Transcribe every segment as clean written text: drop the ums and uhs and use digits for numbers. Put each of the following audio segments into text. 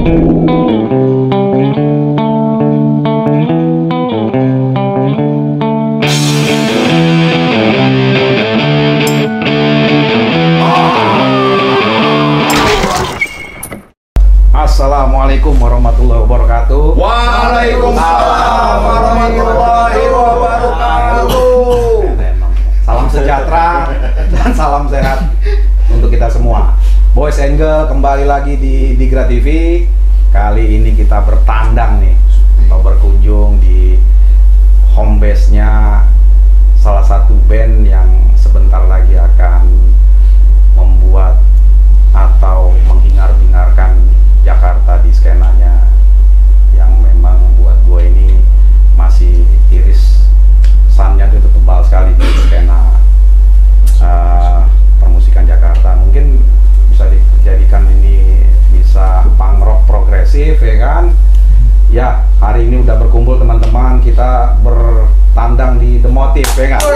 Assalamualaikum warahmatullahi wabarakatuh. Waalaikumsalam warahmatullahi wabarakatuh. Salam sejahtera dan salam sehat untuk kita semua. Boys and Girl kembali lagi di Digra TV. Kali ini kita bertandang nih atau berkunjung di home base-nya salah satu band yang sebentar lagi akan membuat atau menghingar-hingarkan Jakarta di skenanya yang memang buat gue ini masih iris sannya itu tebal sekali di skena permusikan Jakarta. Mungkin bisa dijadikan ini bisa punk rock progresif ya kan. Ya, hari ini udah berkumpul teman-teman, kita bertandang di The Motive ya kan.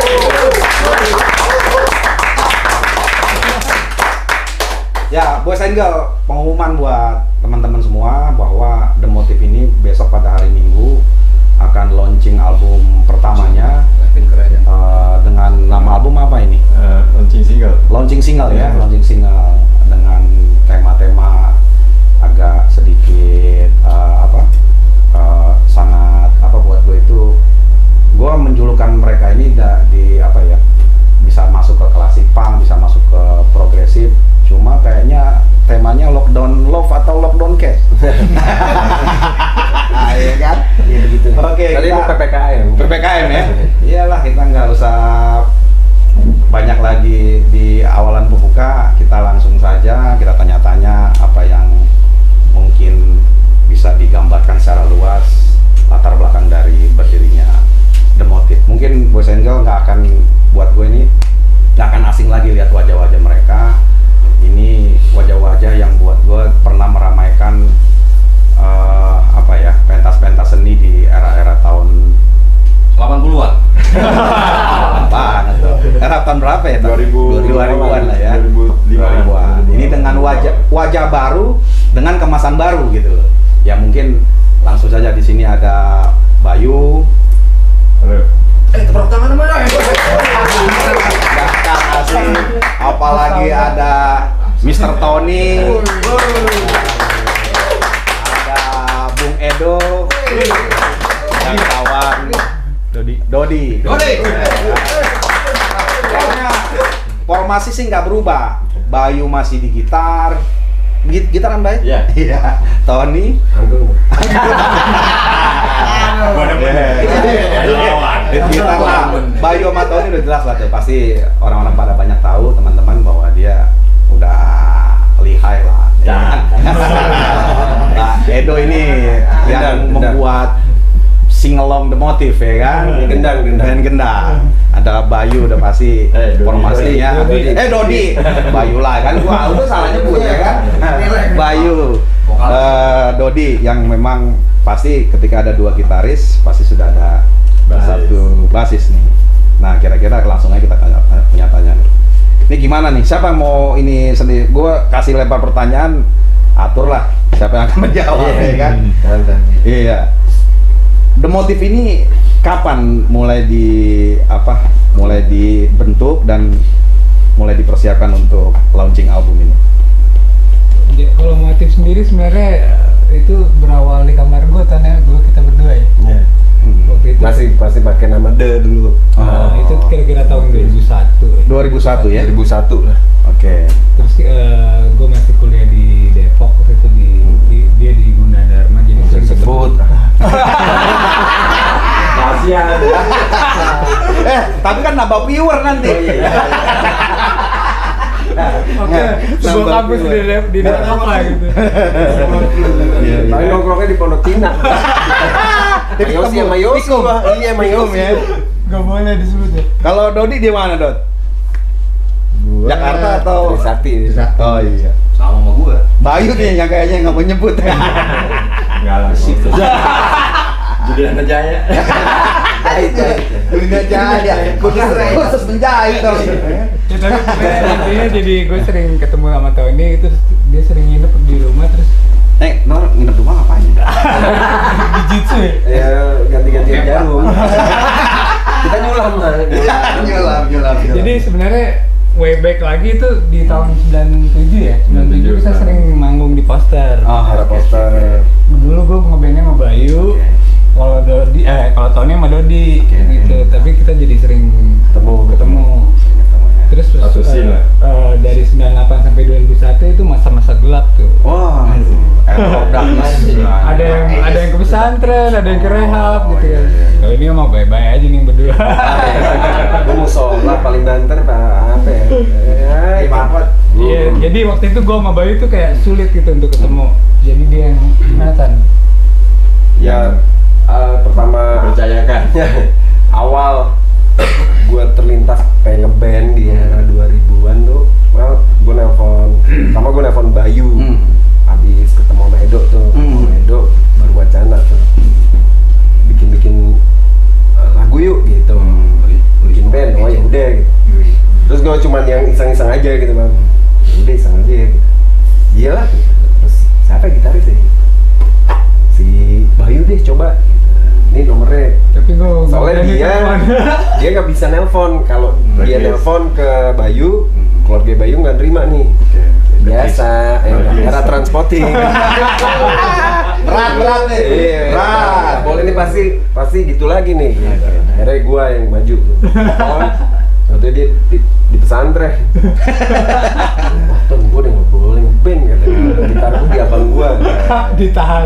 Ya, Boys and Girl, pengumuman buat teman-teman semua bahwa The Motive ini besok pada hari Minggu akan launching album pertamanya dengan nama album apa ini? Launching single. Launching single ya, launching single dengan tema-tema agak sedikit sangat buat gue itu, gue menjulukan mereka ini di apa ya, bisa masuk ke klasik punk, bisa masuk ke progresif. Cuma kayaknya temanya lockdown love atau lockdown cash. Iya kan? Iya begitu. Oke. Tadi itu PPKM. PPKM ya? Iyalah, kita nggak usah banyak lagi di awalan pembuka. Kita langsung saja kita tanya-tanya apa yang mungkin bisa digambarkan secara luas latar belakang dari berdirinya The Motive. Mungkin Boys and Girl nggak akan, buat gue ini nggak akan asing lagi lihat wajah-wajah mereka. Ini wajah-wajah yang buat gue pernah meramaikan pentas-pentas seni di era-era tahun 80-an. banget tuh. Era tahun berapa ya? 2000-an lah ya. 2000-an. Ini dengan wajah baru dengan kemasan baru gitu loh. Ya mungkin langsung saja di sini ada Bayu. Halo. Tepuk tangan mana? Apalagi ada Mr. Tony, ada Bung Edo, dan kawan Dodi. Formasi sih nggak berubah. Bayu masih di gitar. Gitaran baik? Iya. Tony. Gitar lah. Bayu sama Tony udah jelas lah tuh. Pasti orang-orang pada banyak tahu, teman-teman, bahwa dia udah lihai lah. Nah, Edo ini yang membuat sing along The Motive ya kan. Gendang. Ada Bayu udah pasti formasinya. Dodi. Bayu lah kan, gua udah salah nyebut ya kan. Bayu, Dodi yang memang pasti ketika ada dua gitaris pasti sudah ada satu basis nih. Nah, kira-kira langsung aja kita tanya. Ini gimana nih? Siapa yang mau ini sendiri? Gua kasih lempar pertanyaan, aturlah siapa yang akan menjawab ya kan. Iya. The Motive ini kapan mulai dibentuk dan mulai dipersiapkan untuk launching album ini? Kalau Motive sendiri sebenarnya itu berawal di kamar gue, kita berdua ya. Waktu itu Masih pasti pakai nama The dulu. itu kira-kira tahun 2001. 2001 ya? 2001 lah. Oke. Terus gue masih kuliah di Depok waktu itu dia di Gunadarma, jadi sering Sebut. Kasihan. Tapi kan nambah viewer nanti. Oke, sebuah kampus di Depok lah gitu. Tapi nongkrongnya di Pondok Cina. Mayosi sama Yosi. Iya, Mayosi ya. Gak boleh disebut ya. Kalau Dodi di mana, Dot? Jakarta atau Trisakti. Oh iya. Sama gua. Bayu nih yang kayaknya nggak mau nyebut. Enggak lah. Julian Jaya. Julian Jaya. Khusus menjahit dong. Ya, tapi intinya jadi gue sering ketemu sama Tony, itu dia sering nginep di rumah terus Nor nginep Ya ganti-gantian jarum. Kita nyulam lah. Nyulam. Jadi sebenarnya way back lagi itu di tahun 97 ya. 97 kita sering manggung di Poster. Ada poster. Dulu gue ngebandnya sama Bayu. Kalau Tony sama Dodi gitu. Tapi kita jadi sering ketemu. Terus dari 98 sampai 2001 itu masa-masa gelap tuh. Wah, ada yang ke pesantren, ada yang ke rehab gitu kan. Kalau ini mah bye-bye aja nih berdua. Gue musola paling banter apa ya? Iya, jadi waktu itu gue sama Bayu tuh kayak sulit gitu untuk ketemu. Jadi dia yang gimana Tan? Ya pertama percayakan. Awal gue terlintas pengen ngeband di era 2000-an tuh, gue nelpon Bayu, habis ketemu sama Edo tuh, Edo baru wacana tuh, bikin lagu yuk gitu, bikin band, oh ya udah gitu. Terus gue cuman yang iseng-iseng aja gitu bang, udah iseng aja gitu, iyalah. Terus siapa gitaris ya? Si Bayu deh coba. Ini nomornya. Tapi soalnya dia nggak bisa nelpon. Kalau dia nelpon ke Bayu, keluarga Bayu nggak terima nih. Biasa, era transporting. berat nih. Iya, berat. Boleh nih pasti gitu lagi nih. Akhirnya gua yang maju. Waktu dia di pesantren. Wah, gua udah nggak boleh ngeband katanya. Gitar gua di abang gua. Ditahan.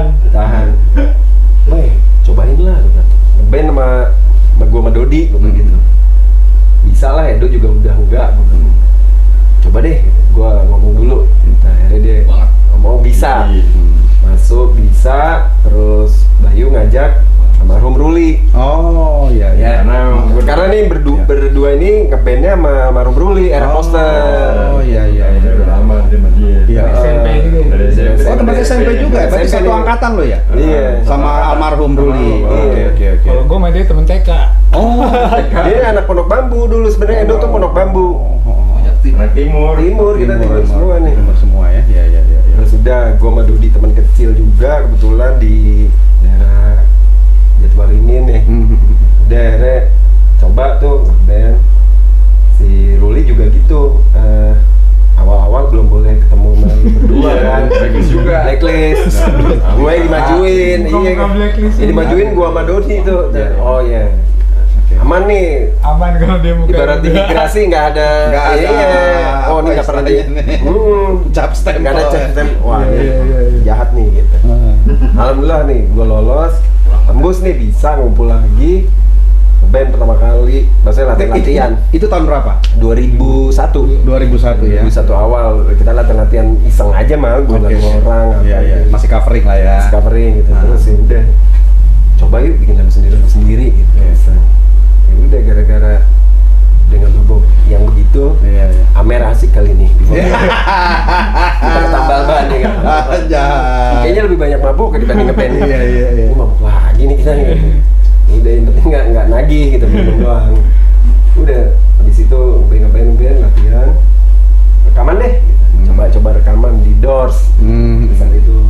Boy, cobain lah, ngeband sama gue sama Dodi, gue gitu. Bisa lah, Edo juga udah enggak. Coba deh, gue ngomong dulu. Nah, akhirnya dia ngomong bisa, masuk bisa. Terus Bayu ngajak almarhum Ruli. Oh iya. Karena nih berdua ini ngebandnya sama almarhum Ruli, era Poster. Oh iya. Udah lama sama dia. Iya. SMP juga. Dari SMP. Oh, teman SMP juga, berarti satu angkatan lo ya? Iya. Sama almarhum Ruli. Oke. Kalau gue sama dia temen TK. Oh, Dia anak Pondok Bambu dulu, sebenarnya Edo tuh Pondok Bambu. Anak timur. Kita timur semua nih. Timur semua ya. Iya. Terus udah, gue sama Dodi teman kecil juga, kebetulan di daerah Jatiwaringin nih. Udah akhirnya coba tuh ngeband. Si Ruli juga gitu. Awal-awal belum boleh ketemu sama lu berdua kan. Blacklist juga. Blacklist. Gue yang dimajuin. Iya. Yang dimajuin gue sama Dodi tuh. Oh iya. Aman nih. Aman kalau dia bukan. Ibarat imigrasi nggak ada. Iya. Oh ini nggak pernah di. Cap stem. Nggak ada cap stem. Wah jahat nih gitu. Alhamdulillah nih gue lolos. Tembus nih bisa ngumpul lagi. Band pertama kali, maksudnya latihan. Itu tahun berapa? 2001 ya. 2001 awal kita latihan iseng aja mah, gue ngeliat orang. Iya. Masih covering lah ya. Masih covering gitu. Terus ya udah. Coba yuk bikin lagu sendiri gitu. Ya udah gara-gara dengan mabok yang begitu. Iya. Amer asik kali ini. Kita tambal ban ya kan. Kayaknya lebih banyak mabuk dibanding ngeband. Iya. Ini mabuk lagi nih kita nih. Udah yang penting nggak nagih gitu, minum doang. Udah habis itu ngeband latihan, rekaman deh. Coba rekaman di Doors. Saat itu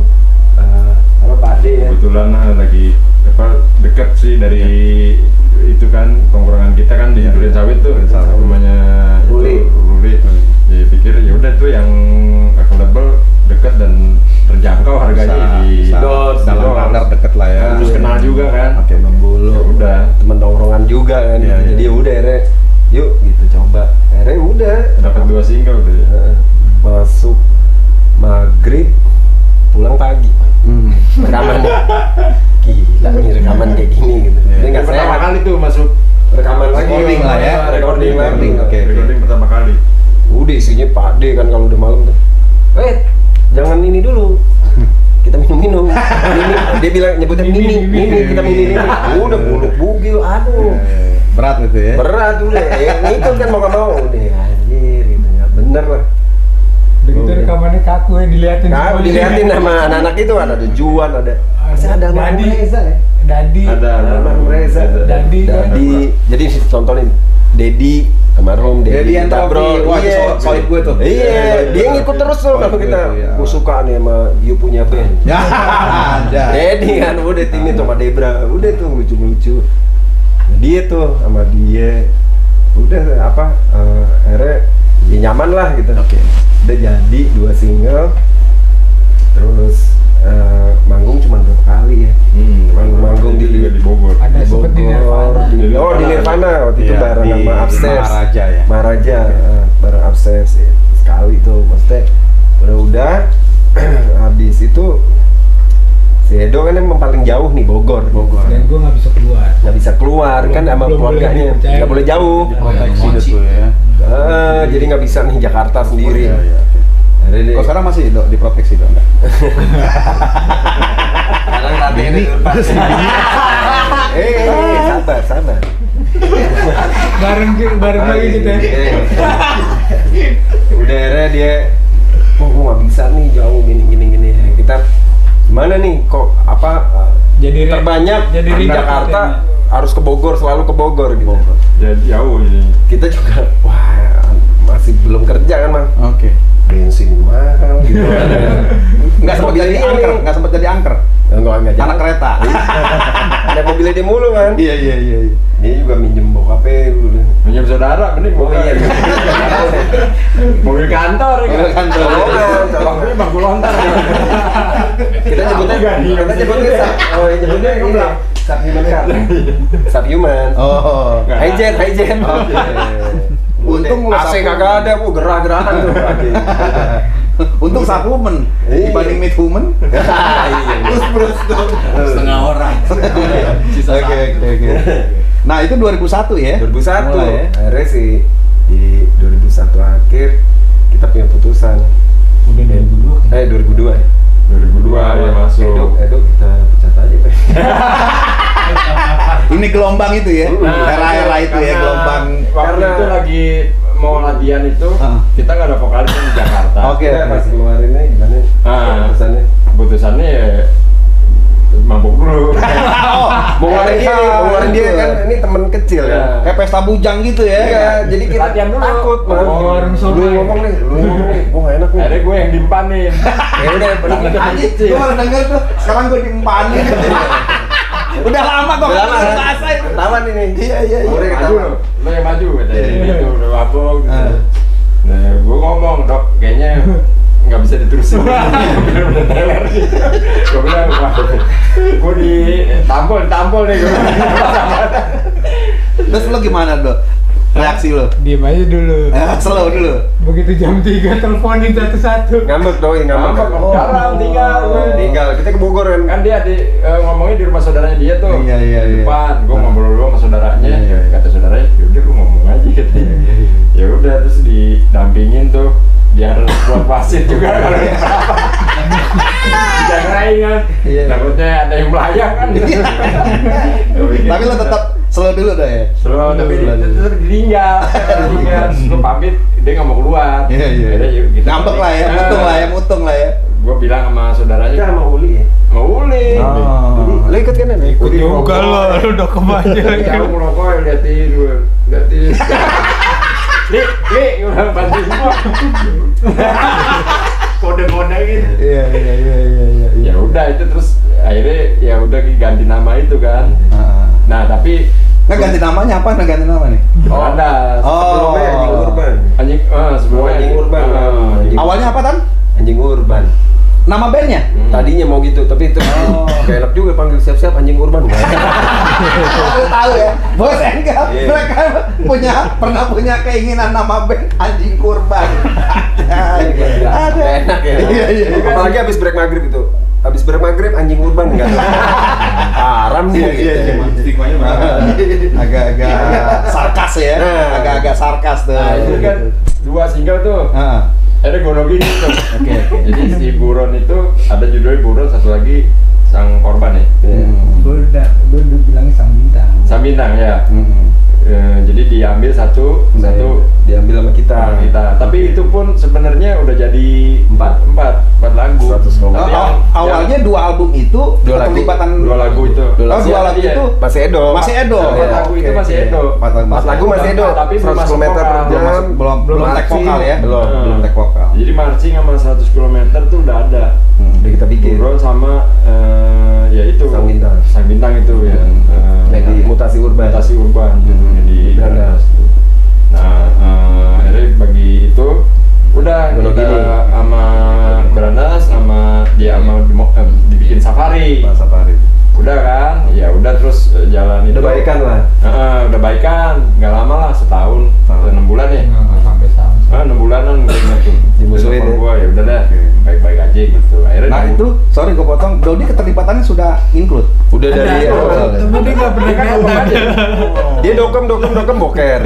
Pak D ya. Kebetulan lagi dekat sih dari itu kan tongkrongan kita kan di Durian Sawit tuh, rumahnya Ruli. Jadi pikir ya udah tuh yang available dekat dan terjangkau harganya di Doors. Dalam radar deket lah ya. Terus kenal juga kan. Oke, Bambulu. Ya udah. Temen tongkrongan juga kan. Iya. Jadi udah akhirnya yuk gitu coba. Akhirnya udah Dapat 2 single tuh. masuk maghrib pulang pagi. Rekaman gila nih rekaman kayak gini gitu. Ini nggak Pertama sehat. kali tuh masuk Rekaman lagi. Recording lah ya. Recording. Oke. Recording pertama kali. Udah isinya Pak D kan kalau udah malam tuh. Jangan ini dulu. Kita minum. Dia bilang nyebutnya mini. Kita minum. Udah buluk bugil, aduh. Berat itu ya. Berat udah. Ngikut kan mau nggak mau. Udah anjir gitu ya. Bener lah. Begitu rekamannya kaku ya diliatin. Nah, diliatin sama anak-anak itu ada Juan, ada. Masih ada Dadi. Reza ya? Dadi. Ada Almarhum Reza. Dadi. Jadi tontonin Dedi almarhum Dedi yang bro, wah itu sohib gue tuh. Iya, dia ngikut terus tuh kalau kita. Gue suka nih sama You punya band. Ya, ada. Dedi kan udah ini tuh sama Debra, udah tuh lucu-lucu. Dia tuh sama dia, udah akhirnya ya nyaman lah gitu. Oke. Udah jadi 2 single, terus manggung cuma 2 kali ya. Manggung di Bogor. Ada sempet di Nirvana. Di Nirvana waktu itu bareng sama Upstairs. Maharaja ya. Maharaja, bareng Upstairs ya. Sekali tuh, maksudnya udah habis itu si Edo kan emang paling jauh nih Bogor. Dan gue nggak bisa keluar. Nggak bisa keluar kan sama Belum keluarganya, boleh dipercaya. nggak boleh jauh. Proteksi itu ya. Jadi nggak bisa nih Jakarta sendiri. Kok sekarang masih diproteksi dong? Sekarang latihan di depan. Sabar. Bareng lagi gitu ya. Udah akhirnya dia, gue nggak bisa nih jauh gini. Kita gimana nih? Kok Jadi terbanyak jadi di ringan Jakarta katanya. harus ke Bogor, selalu ke Bogor gitu. Jadi jauh ini. Kita juga, wah masih belum kerja kan Mang. Oke. Bensin mahal gitu. Nggak sempat jadi angker. Enggak jadi. Anak kereta. Ada mobilnya dia mulu kan. Iya. Dia juga minjem bokapnya dulu. Minjem saudara, mending Oh iya. mobil kantor ya. Mobil kantor. Ini bangku lontar. Kita nyebutnya Subhuman. Oh. Hijen. Untung AC kagak ada, gerah-gerahan tuh. Untung Subhuman dibanding Meet Human. Terus tuh setengah orang. Oke. Nah, itu 2001 ya? 2001. Mulai ya? Akhirnya sih di 2001 akhir kita punya putusan. Udah 2002. 2002 ya. 2002 ya masuk. Edo kita pecat aja Pak. Ini gelombang itu ya? Era-era itu ya, Karena gelombang. waktu itu lagi mau latihan itu, kita nggak ada vokalis di Jakarta. Oke. Pas keluarinnya gimana? Putusannya. Keputusannya ya mabuk dulu. Mau ngeluarin dia kan, ini temen kecil ya. Kayak pesta bujang gitu ya? Iya, jadi kita Latihan dulu. takut Bang. Warung Lu somai. ngomong nih, gua nggak enak nih. Akhirnya gue yang dimpanin. Ya udah, bener. Anjing, gue denger tuh, sekarang gue dimpanin. Udah lama kok Udah nggak lama. ngerasain. Ketahuan ini. Iya. Udah Maju ketahuan. lo yang maju katanya. Iya. Gitu, udah mabuk gitu. Nah, gue ngomong, Dok, kayaknya nggak bisa diterusin. Bener-bener teler nih. Gue bilang, wah, gue ditampol nih gue. Terus lo gimana, Dok? Reaksi lo? Diem aja dulu. Slow dulu. Begitu jam 3 teleponin satu-satu. Ngambek doi, ngambek. Jalan tinggal. Tinggal, kita ke Bogor kan. Kan dia ngomongnya di rumah saudaranya dia tuh. Iya. Di depan, gue ngobrol dulu sama saudaranya. Iya. Kata saudaranya, yaudah lu ngomong aja katanya. Ya udah, terus didampingin tuh, biar buat wasit juga kalau berapa. Dijagain kan. Iya. Takutnya ada yang melayang kan. Tapi lo tetap slow dulu dah ya? Slow, tapi tetap ditinggal. Terus gue pamit, dia nggak mau keluar. Iya. Yaudah, yuk, kita Ngambek lah ya, mutung lah ya. Gue bilang sama saudaranya, Kita sama Uli ya. mau Uli. Lo ikut kan ya? Ikut juga lo, lu udah kebanyakan. Jauh merokok, liatin. Nih, gue bilang bantuin gua. Kode-kode gitu. Iya. Ya udah itu terus akhirnya ya udah ganti nama itu kan. Nah tapi Nggak ganti namanya apa? Nggak ganti nama nih? ada Sebelumnya Anjing Urban. sebelumnya Anjing Urban. Awalnya apa, Tan? Anjing Urban. Nama bandnya? Tadinya mau gitu, tapi itu gak enak juga panggil siap-siap Anjing Urban. Lu tahu ya, bos enggak, Iya. mereka pernah punya keinginan nama band Anjing Kurban. Ada. Gak enak ya. Iya. Apalagi habis break maghrib itu. Habis break maghrib Anjing Urban enggak. Haram nih gitu. stigmanya Agak-agak sarkas ya, Nah. agak-agak sarkas tuh. Nah itu kan 2 single tuh. Ada gonogin gitu. Oke. Jadi si Buron itu ada judulnya Buron, satu lagi Sang Korban ya. Gue udah bilangnya sang bintang. Sang Bintang ya. Jadi diambil satu diambil sama kita. Tapi itu pun sebenarnya udah jadi 4 lagu. 100 Tapi yang- Awalnya 2 album itu Dua lagu. keterlibatan Dua lagu itu. Oh, 2 lagu itu masih Edo. Masih Edo. 4 lagu itu masih Edo. 4 lagu masih Edo. Tapi belum 100 masuk km per vokal. jam. Belum tag vokal ya? Belum tag vokal. Jadi marching sama 100 km tuh udah ada. Udah kita bikin. Buron sama ya itu Sang Bintang. Sang Bintang itu ya. Di Mutasi Urban. Mutasi Urban judulnya di Brandas. Nah, akhirnya bagi itu udah Gono kita gini. sama Brandas sama dia sama dibikin safari. Safari. Udah kan? Ya udah terus jalan itu. Udah baikan lah. Udah baikan, nggak lama lah, setahun, 6 bulan ya. Nggak sampai tahun. 6 bulanan kayaknya tuh. Dimusuhin Telepon ya? gua, ya udah dah, baik-baik aja gitu. Akhirnya Nah itu, sorry gue potong, Dodi keterlibatannya sudah include? Udah dari awal. Tapi dia nggak pernah kelihatan. Dia dokem boker.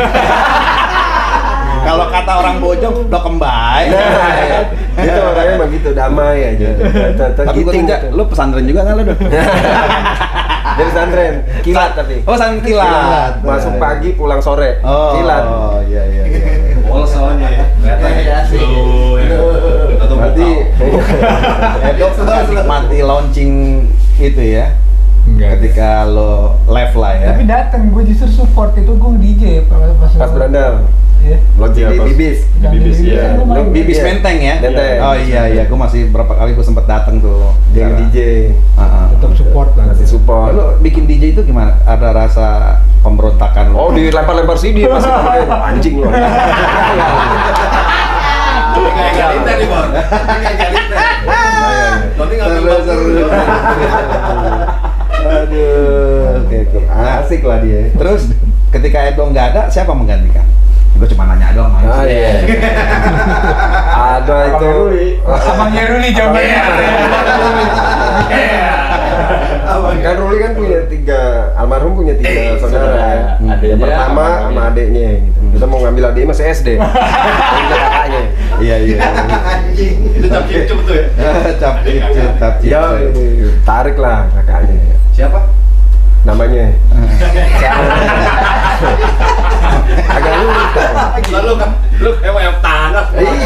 Kalau kata orang Bojong, dokem baik. Nah, itu orangnya emang gitu, damai aja. Tapi gue Giting tidak, gitu. lu pesantren juga nggak lu Dod? Dari pesantren, kilat tapi. Oh, pesantren kilat. Masuk pagi, pulang sore. Oh, Kilat. Oh, iya. Wall soalnya ya. Berarti Edo nggak nikmati launching itu ya? Enggak. Ketika lo live lah ya? Tapi datang, gue justru support itu gue DJ pas berandal, Iya. launching Iya, di pas- Bibis. Di Bibis ya. Lo Bibis Iya. Menteng ya? Menteng. Oh iya, gue masih berapa kali gue sempet datang tuh. Dia yang DJ. Tetap support lah. Masih support. Lo bikin DJ itu gimana? Ada rasa pemberontakan? Oh, dilempar-lempar CD masih anjing loh. Kayak Galita nih, Bang. Kayak Galita. Nanti ngambil Seru. Aduh, oke. Asik lah dia. Terus ketika Edo nggak ada, siapa menggantikan? Gue cuma nanya doang. Ah iya. Ada itu. Abangnya Ruli jawabannya. Kan Ruli kan punya 3, almarhum punya 3 saudara. Adiknya Yang pertama sama adiknya gitu. Kita mau ngambil adiknya masih SD. Ini kakaknya. Iya. Anjing. Itu cap cip tuh ya. Cap cip. Ya, tarik lah kakaknya. Siapa? Namanya. Agak lupa. Lalu kan lu emang yang tanah.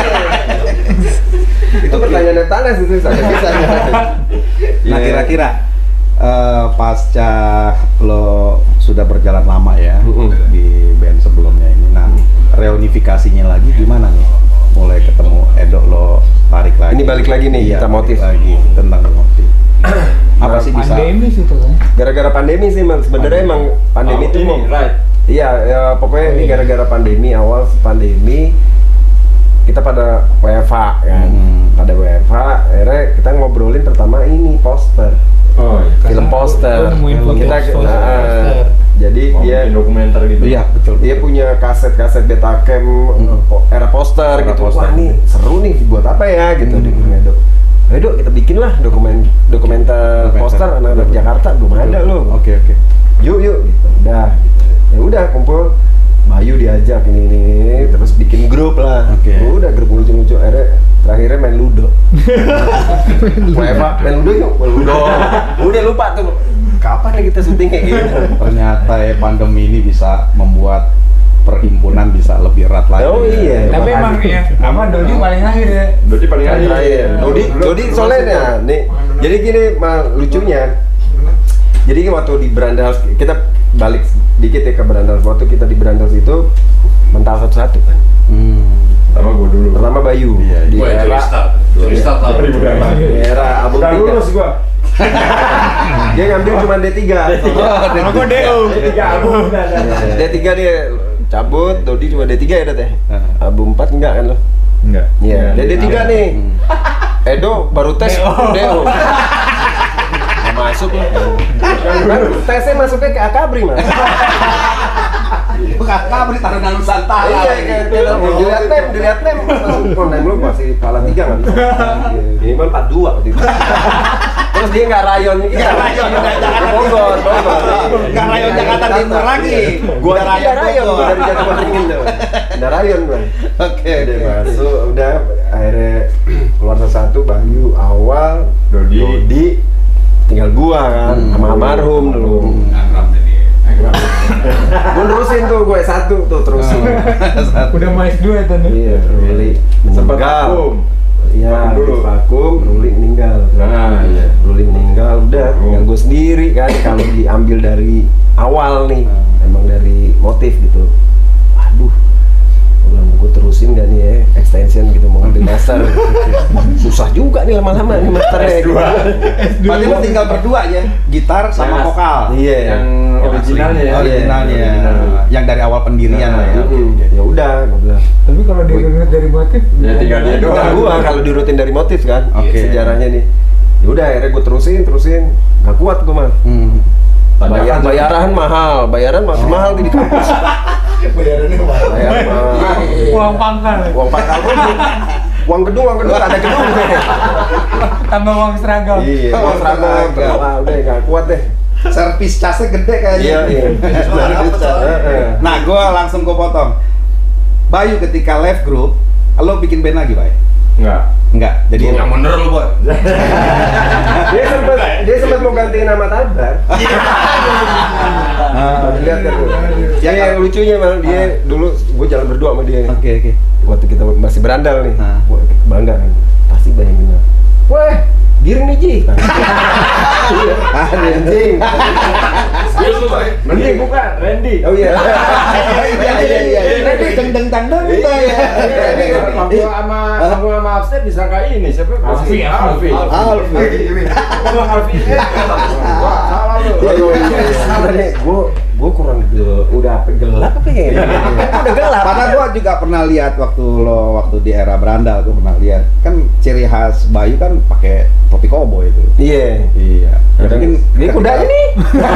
Itu pertanyaan yang tanah itu saya bisa. Nah kira-kira pasca lo sudah berjalan lama ya di band sebelumnya ini, nah reunifikasinya lagi gimana nih? Mulai ketemu Edo lo tarik lagi. Ini balik lagi nih, Iya, kita motif. balik lagi tentang motif. Apa sih bisa? Pandemi sih tuh kan. Gara-gara pandemi sih, sebenarnya emang pandemi itu ini, right. Iya, ya, pokoknya ini gara-gara pandemi, awal pandemi kita pada WFH kan. Pada WFH, akhirnya kita ngobrolin pertama ini poster. Oh, iya. Film poster. Lu nemuin foto Kita poster. jadi Mau dia bikin dokumenter gitu. Iya betul. dia punya kaset-kaset Betacam era poster Era gitu. poster. Wah, nih seru nih buat apa ya gitu di Edo. Ayo Dok, kita bikin lah dokumenter poster anak-anak Jakarta, belum ada loh. Oke. Yuk gitu. Udah gitu. Ya udah kumpul, Bayu diajak ini terus bikin grup lah. Oke. Udah grup lucu-lucu, akhirnya terakhirnya main ludo. Main ludo yuk, main ludo. Udah lupa tuh. Kapan ya kita syuting kayak gitu? Ternyata ya pandemi ini bisa membuat perhimpunan bisa lebih erat lagi. Oh iya. Tapi emang ya, apa Dodi paling akhir ya. Dodi paling Yang akhir. terakhir. Dodi soalnya nih. Jadi gini, lucunya. Jadi waktu di Brandas, kita balik dikit ya ke Brandas. Waktu kita di Brandas itu mental satu-satu kan. Pertama gua dulu. Pertama Bayu. Iya, Di Gue era curi start lah. di era album Udah 3. lulus gua. Dia ngambil cuma D3. Kalau gue DO. Tiga album udah ada. D3 dia cabut, Dodi cuma D3 ya Dat ya? Album 4 enggak kan lo? Enggak. Iya, dia D3 nih. Edo baru tes DO. Nggak masuk loh. Kan tesnya masuknya ke Akabri mas. Kakak beri Taruna Nusantara. Iya, kayak dilihat nem masuk. Oh, nem lu masih kepala 3 nggak bisa. Ini mah 42 waktu itu. Terus dia nggak rayon, Nggak rayon, udah Jakarta. Bogor. Nggak rayon Jakarta Timur lagi. Gua Udah rayon Bogor. dari Jakarta Beringin tuh. Udah rayon gua. Oke. Udah masuk, udah akhirnya keluar satu Bayu awal, Dodi, tinggal gua kan, sama almarhum dulu. Ngangram jadi. Gua nerusin tuh, gue S1 tuh terusin. Udah mau S2 ya tadi. Iya, Ruli Sempat meninggal. vakum. Iya, Vakum dulu. vakum, Ruli meninggal. Nah, iya. Ruli meninggal, udah tinggal gue sendiri kan kalau diambil dari awal nih, emang dari motif gitu. Aduh, gue terusin gak nih ya extension gitu mau ngambil master. Susah juga nih lama-lama nih masternya. Berarti lo tinggal berdua ya, gitar sama vokal. Iya, yang originalnya ya. Originalnya, yang dari awal pendirian lah ya. Ya udah, gue bilang. Tapi kalau diurut dari motif, Ya tinggal dia Tinggal doang. gua kalau dirutin dari motif kan, Oke. sejarahnya nih. Ya udah akhirnya gue terusin, nggak kuat gue mah. Bayaran mahal, masih mahal di kampus. Bayarannya mahal. Bayaran mahal. uang pangkal, Uang pangkal pun, uang gedung ada gedung. tambah uang seragam. Iya, uang seragam. Wah, udah nggak kuat deh. Servis casnya gede kayaknya. Iya. Nah, gue langsung potong. Bayu ketika live group, lo bikin band lagi, Bay? Enggak. Jadi Yang bener lu, Boy. Dia sempat mau gantiin nama Tabar. Lihat kan tuh. Yang lucunya malah dia dulu gue jalan berdua sama dia. Oke. Waktu kita masih berandal nih. Hah. Wah, bangga kan. Pasti bayangin. Wah, giring nih Ji. Anjing. Serius lu, Boy. Mending bukan, Randy. Oh iya. Iya. Deng tandang ya. Aku sama Upstairs disangka ini siapa? Alfi. Alfi. Bang Alfi. Wah, salah lu. Sebenarnya gue kurang udah gelap apa ya? Udah gelap. Karena gua juga pernah lihat waktu di era berandal, gua pernah lihat kan ciri khas Bayu kan pakai topi koboi itu. Iya. Iya. Ya, mungkin Ini kudanya nih.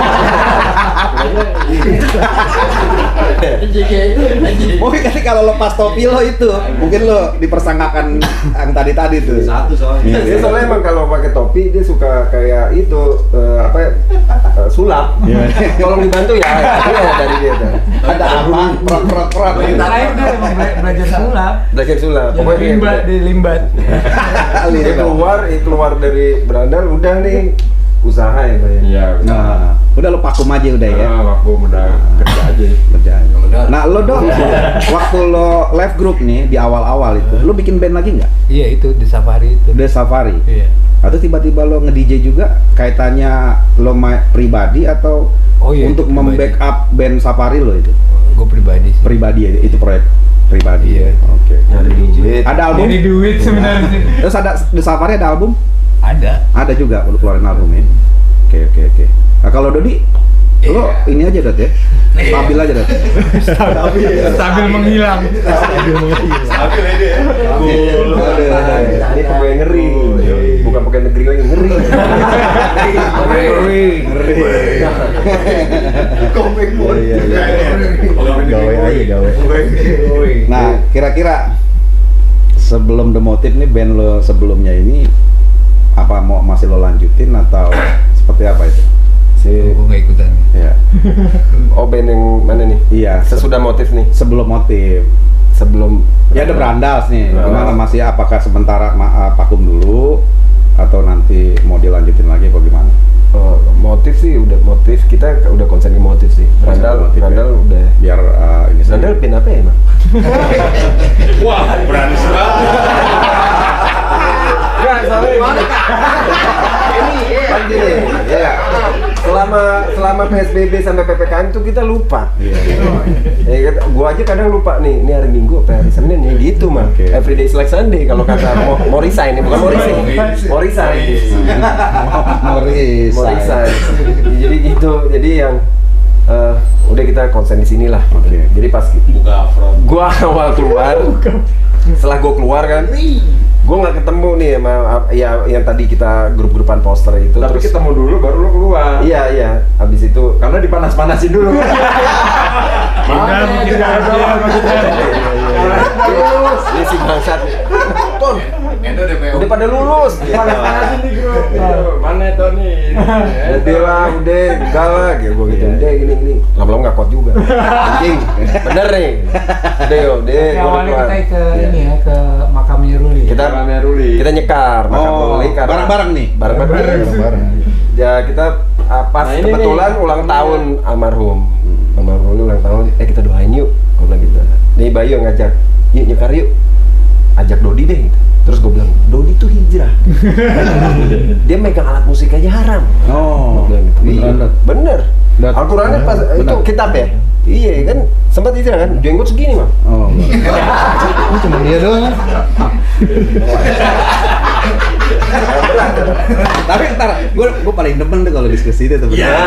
mungkin ketika kalau lepas topi lo itu, mungkin lo dipersangkakan yang tadi tuh. Satu soalnya. Dia soalnya emang kalau pakai topi dia suka kayak itu sulap. Tolong dibantu ya. Iya dari dia tuh. Ada apa? Prot. Terakhir dia emang belajar sulap. Belajar sulap. Pokoknya di limbat. Dia keluar dari berandal udah nih usaha ya Pak ya. Iya. Nah, udah lo pakum aja udah ya. Waktu udah kerja aja. Kerjaan. Nah, lo dong waktu lo live group nih di awal-awal itu, lo bikin band lagi nggak? Iya itu di safari itu. The Safari. Iya. Atau tiba-tiba lo nge-DJ juga kaitannya lo pribadi atau Oh iya, untuk itu pribadi. membackup band Safari lo itu? Gue pribadi sih. Pribadi ya, itu proyek pribadi. Iya. Oke. Nyari duit. Ada album? Jadi duit sebenarnya sih. Terus ada The Safari ada album? Ada. Ada juga lo keluarin album ya. Oke. Nah, kalau Dodi lo ini aja Dot ya. Stabil aja Dot. Sambil menghilang. Stabil ini ya. Ini pegawai ngeri. Bukan pegawai negeri lagi ngeri. Ngeri. Komik pun. Iya. Gawe. Nah, kira-kira sebelum The Motive nih band lo sebelumnya ini apa mau masih lo lanjutin atau seperti apa itu? Gue nggak ikutan. Ya. Oh band yang mana nih? Iya, Sesudah motif nih. sebelum Motive. Sebelum Ya ada Brandas nih. Gimana masih apakah sementara vakum dulu atau nanti mau dilanjutin lagi apa gimana? motif sih udah motif kita udah konsen ke motif sih. Berandal udah. Biar ini Berandal pin apa ya emang? Wah, berani sekali. Enggak, soalnya ini ya. Selama PSBB sampai PPKM tuh kita lupa. Ya, gua aja kadang lupa nih, ini hari Minggu apa hari Senin ya gitu mah. Oke. Everyday is like Sunday kalau kata mau resign ini bukan mau resign. Mau resign. Jadi gitu. Jadi yang udah kita konsen di sini lah. Oke. Jadi pas Buka front. gua awal keluar, setelah gua keluar kan, gua nggak ketemu nih sama ya yang tadi kita grup-grupan poster itu. Tapi terus ketemu dulu baru lo keluar. iya abis itu Karena dipanas-panasin dulu. lulus ini si bangsat Ton Endo DPO. udah pada lulus Panas-panasin di grup. Mana Tony? udah galak ya gua gitu udah gini lama-lama nggak kuat juga anjing bener nih udah Ya, gua awalnya keluar. kita ke ini ya ke makamnya Ruli. kita nyekar makam Ruli karena bareng-bareng nih. bareng ya kita pas Nah, ini kebetulan nih. ulang tahun almarhum Ruli ulang tahun kita doain yuk gua bilang gitu nih Bayu yang ngajak yuk nyekar yuk ajak Dodi deh gitu. Terus gue bilang, Dodi tuh hijrah. Dia megang alat musik aja haram. Oh, Gua bilang gitu. bener. Bener. Al-Qurannya pas itu kitab ya. Iya kan, sempat hijrah kan, jenggot segini mah. Oh, Ini cuma dia doang kan? tapi ntar gue paling demen tuh kalau diskusi itu tuh. Tapi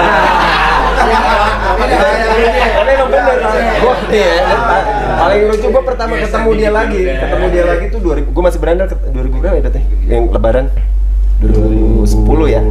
emang bener. Paling lucu gue pertama ketemu dia lagi tuh 2000. Gue masih berandal 2000 berapa ya datanya? Yang Lebaran 2010 ya?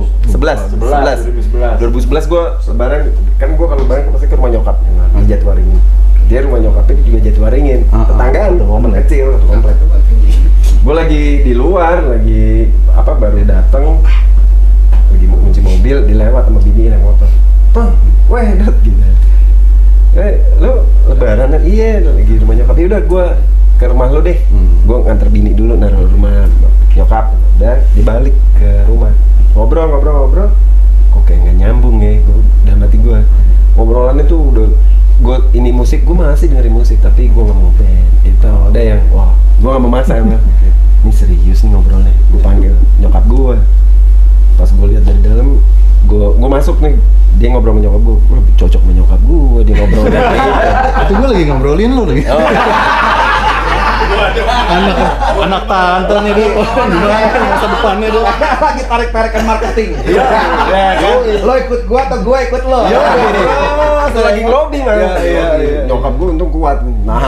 2011 gue Lebaran, kan gue kalau Lebaran pasti ke rumah nyokap di Jatiwaringin. Dia rumah nyokapnya juga Jatiwaringin, tetanggaan tuh, momen kecil, satu komplek. Gue lagi di luar, baru dateng, lagi mau kunci mobil, dilewat sama bini naik motor. Bang, weh, dat gitu. Lo Lebaran? Iya, lagi rumah nyokap. Ya udah, gue ke rumah lo deh. Gue nganter bini dulu, naruh rumah nyokap. Udah dibalik ke rumah, ngobrol. Kok kayak nggak nyambung ya? Udah mati gue. Ngobrolannya tuh udah, gue ini musik, gue masih dengerin musik, tapi gue nggak mau band. Itu ada yang, wah, gue nggak mau masak emang. Ini serius nih ngobrolnya. Gue panggil nyokap gue. Pas gue lihat dari dalam, gue masuk nih, dia ngobrol sama nyokap gue. Gue lebih cocok sama nyokap gue, dia ngobrol. Itu gue lagi ngobrolin lu lagi. Anak tante nih dia, masa depannya dia. Lagi tarik-tarikan marketing. Iya, kan? Lo ikut gua atau gua ikut lo? Iya, lagi ngelobing kan? Iya. Nyokap gue untung kuat.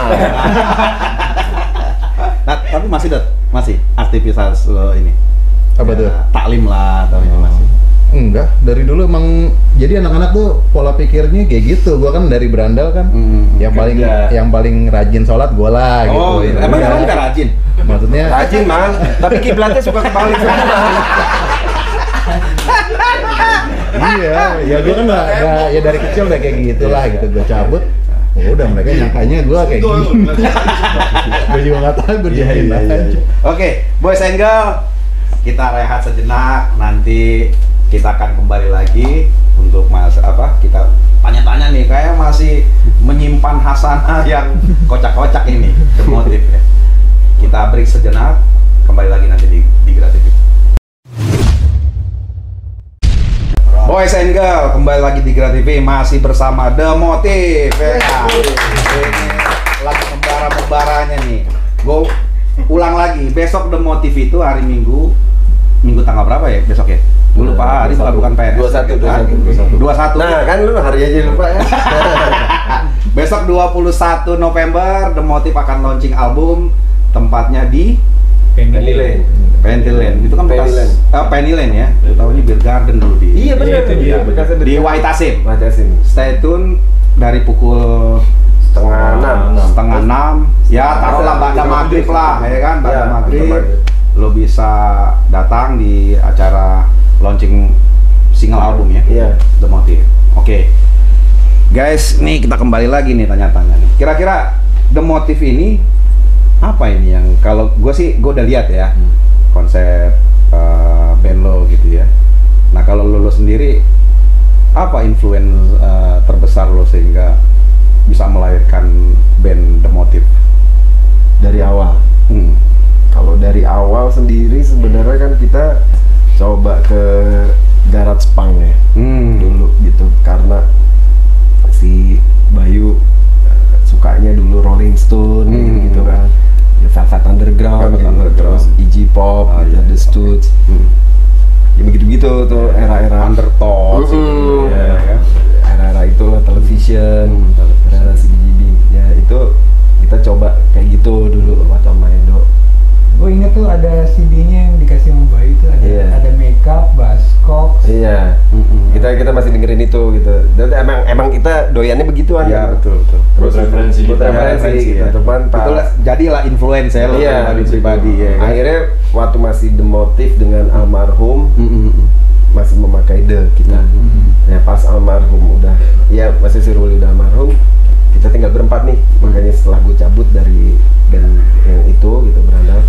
Nah, tapi masih aktivitas lo ini. Apa tuh? Taklim lah atau ini masih. Enggak, dari dulu emang jadi anak-anak tuh pola pikirnya kayak gitu. Gua kan dari berandal kan, yang paling rajin sholat gua lah gitu. Oh, emang nggak rajin? Maksudnya Rajin mang, tapi kiblatnya suka kebalik semua. iya, ya gua kan nggak ya dari kecil udah kayak gitulah gitu. Gua cabut, udah mereka nyangkanya gua kayak gini. Gua juga nggak tahu, gua diain aja. Oke, Boys and Girl, kita rehat sejenak. Nanti kita akan kembali lagi untuk kita tanya-tanya nih, kayak masih menyimpan hasanah yang kocak-kocak ini, motif ya. Kita break sejenak, kembali lagi nanti di Gratif. Boys and Girl, kembali lagi di Gratif, masih bersama The Motif ya. Ini lagi membara-membaranya nih. Gue ulang lagi, besok The Motif itu hari Minggu tanggal berapa ya besok ya? Gue lupa hari, bukan PNS. 21. Nah kan lu hari aja lupa ya. Besok 21 November The Motif akan launching album, tempatnya di Pennyland. Itu kan bekas Pennyland ya. Lu tahu ini Beer Garden dulu di. Iya benar. Di Waitasim. Stay tune dari pukul setengah 6. Ya taruhlah pada maghrib lah, ya kan? Pada maghrib lo bisa datang di acara launching single album ya. Iya. The Motif. Oke. Guys, nih kita kembali lagi nih tanya-tanya nih. Kira-kira The Motif ini apa ini yang kalau gue udah lihat ya konsep band lo gitu ya. Nah kalau lo sendiri apa influence terbesar lo sehingga bisa melahirkan band The Motif dari awal? Kalau dari awal sendiri sebenarnya kan kita coba ke garage punk ya dulu gitu, karena si Bayu sukanya dulu Rolling Stone gitu kan, Velvet Underground, terus Iggy Pop, The Stooges, ya begitu-gitu tuh era-era Undertones gitu ya. Era-era itulah Television, era-era CBGB ya, itu kita coba kayak gitu dulu waktu sama Edo. Gue inget tuh ada CD-nya yang dikasih sama Bayu itu ada Makeup, Buzzcocks. Iya. Kita masih dengerin itu gitu. Dan emang kita doyannya begituan. Iya, betul. Buat referensi gitu. Ya. Cuman itulah jadilah influence ya lo pribadi ya. Kan? Akhirnya waktu masih The Motif dengan almarhum masih memakai kita. Ya pas almarhum udah, ya masih si Ruli udah almarhum, kita tinggal berempat nih. Makanya setelah gue cabut dari band yang itu gitu berandal.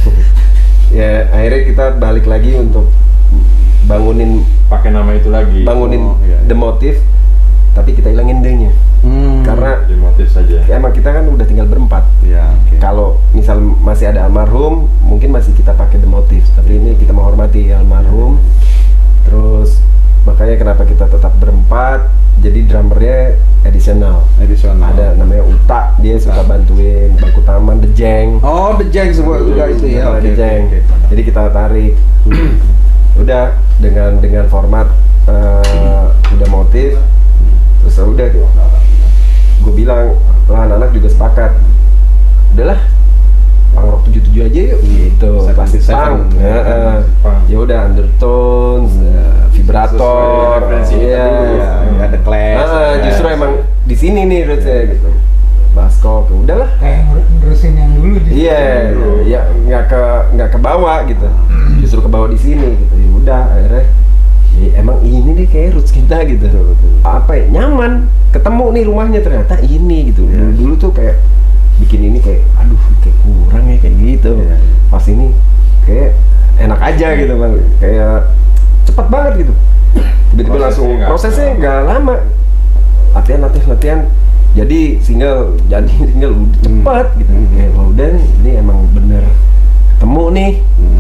Ya akhirnya kita balik lagi untuk bangunin pakai nama itu lagi. The Motif tapi kita hilangin D-nya. Karena Di motif saja. emang kita kan udah tinggal berempat. Ya, oke. Kalau misal masih ada almarhum, mungkin masih kita pakai The Motif. Tapi ini kita menghormati almarhum. Terus makanya kenapa kita tetap berempat. Jadi drummernya additional. Ada namanya Uta, dia suka bantuin Bangku Taman, The Jeng. Oh, The Jeng semua juga itu ya. The Jeng. Jadi kita tarik. Udah dengan format udah motif. Terus udah gue bilang, lah anak-anak juga sepakat. Udahlah, punk rock 77 aja yuk gitu. Plastic Seven. Ya udah undertones, vibrator, referensi iya. Ada Clash. Justru emang di sini nih rootsnya gitu. Baskok, udahlah. Kayak nerusin yang dulu di Iya, ya nggak ke bawah gitu. Justru ke bawah di sini gitu. Ya udah akhirnya ya, emang ini nih kayak roots kita gitu. Apa ya, nyaman. Ketemu nih rumahnya ternyata ini gitu. Dulu tuh kayak bikin ini kayak aduh kayak kurang ya kayak gitu. Pas ini kayak enak aja gitu Bang. Kayak cepet banget gitu. Tiba-tiba langsung prosesnya nggak lama. Latihan. Jadi single cepet gitu. Kayak udah ini emang bener ketemu nih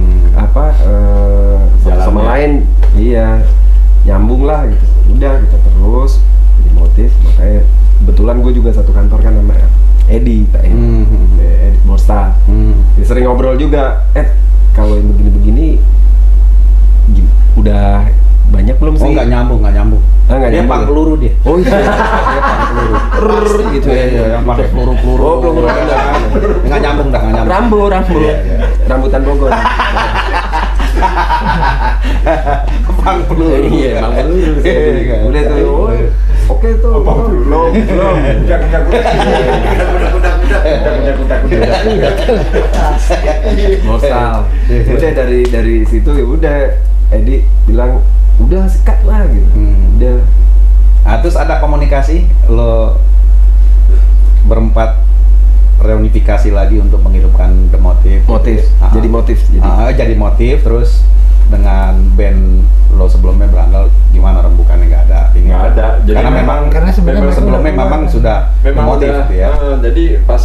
satu sama lain, iya nyambung lah gitu. Udah kita terus jadi motif, makanya kebetulan gue juga satu kantor kan sama Edi, Edi Borsta. Jadi sering ngobrol juga, kalau yang begini-begini udah banyak belum sih? Oh, nggak nyambung. Dia pang peluru dia. Oh iya. Dia pang peluru. Gitu ya, yang pakai peluru-peluru. Oh, peluru. Nggak nyambung. Rambo. Rambutan Bogor. Pang peluru. Iya, pang peluru. Udah tuh. Oke tuh. Belum. Morsal. Udah dari situ ya udah Edi bilang udah sikat lah gitu. Udah. Nah, terus ada komunikasi lo berempat reunifikasi lagi untuk menghidupkan The Motif. Jadi motif terus dengan band lo sebelumnya berandal gimana rembukannya nggak ada ini Nggak ada. Jadi karena sebenarnya sebelumnya memang sudah memang motif udah, gitu ya. Jadi pas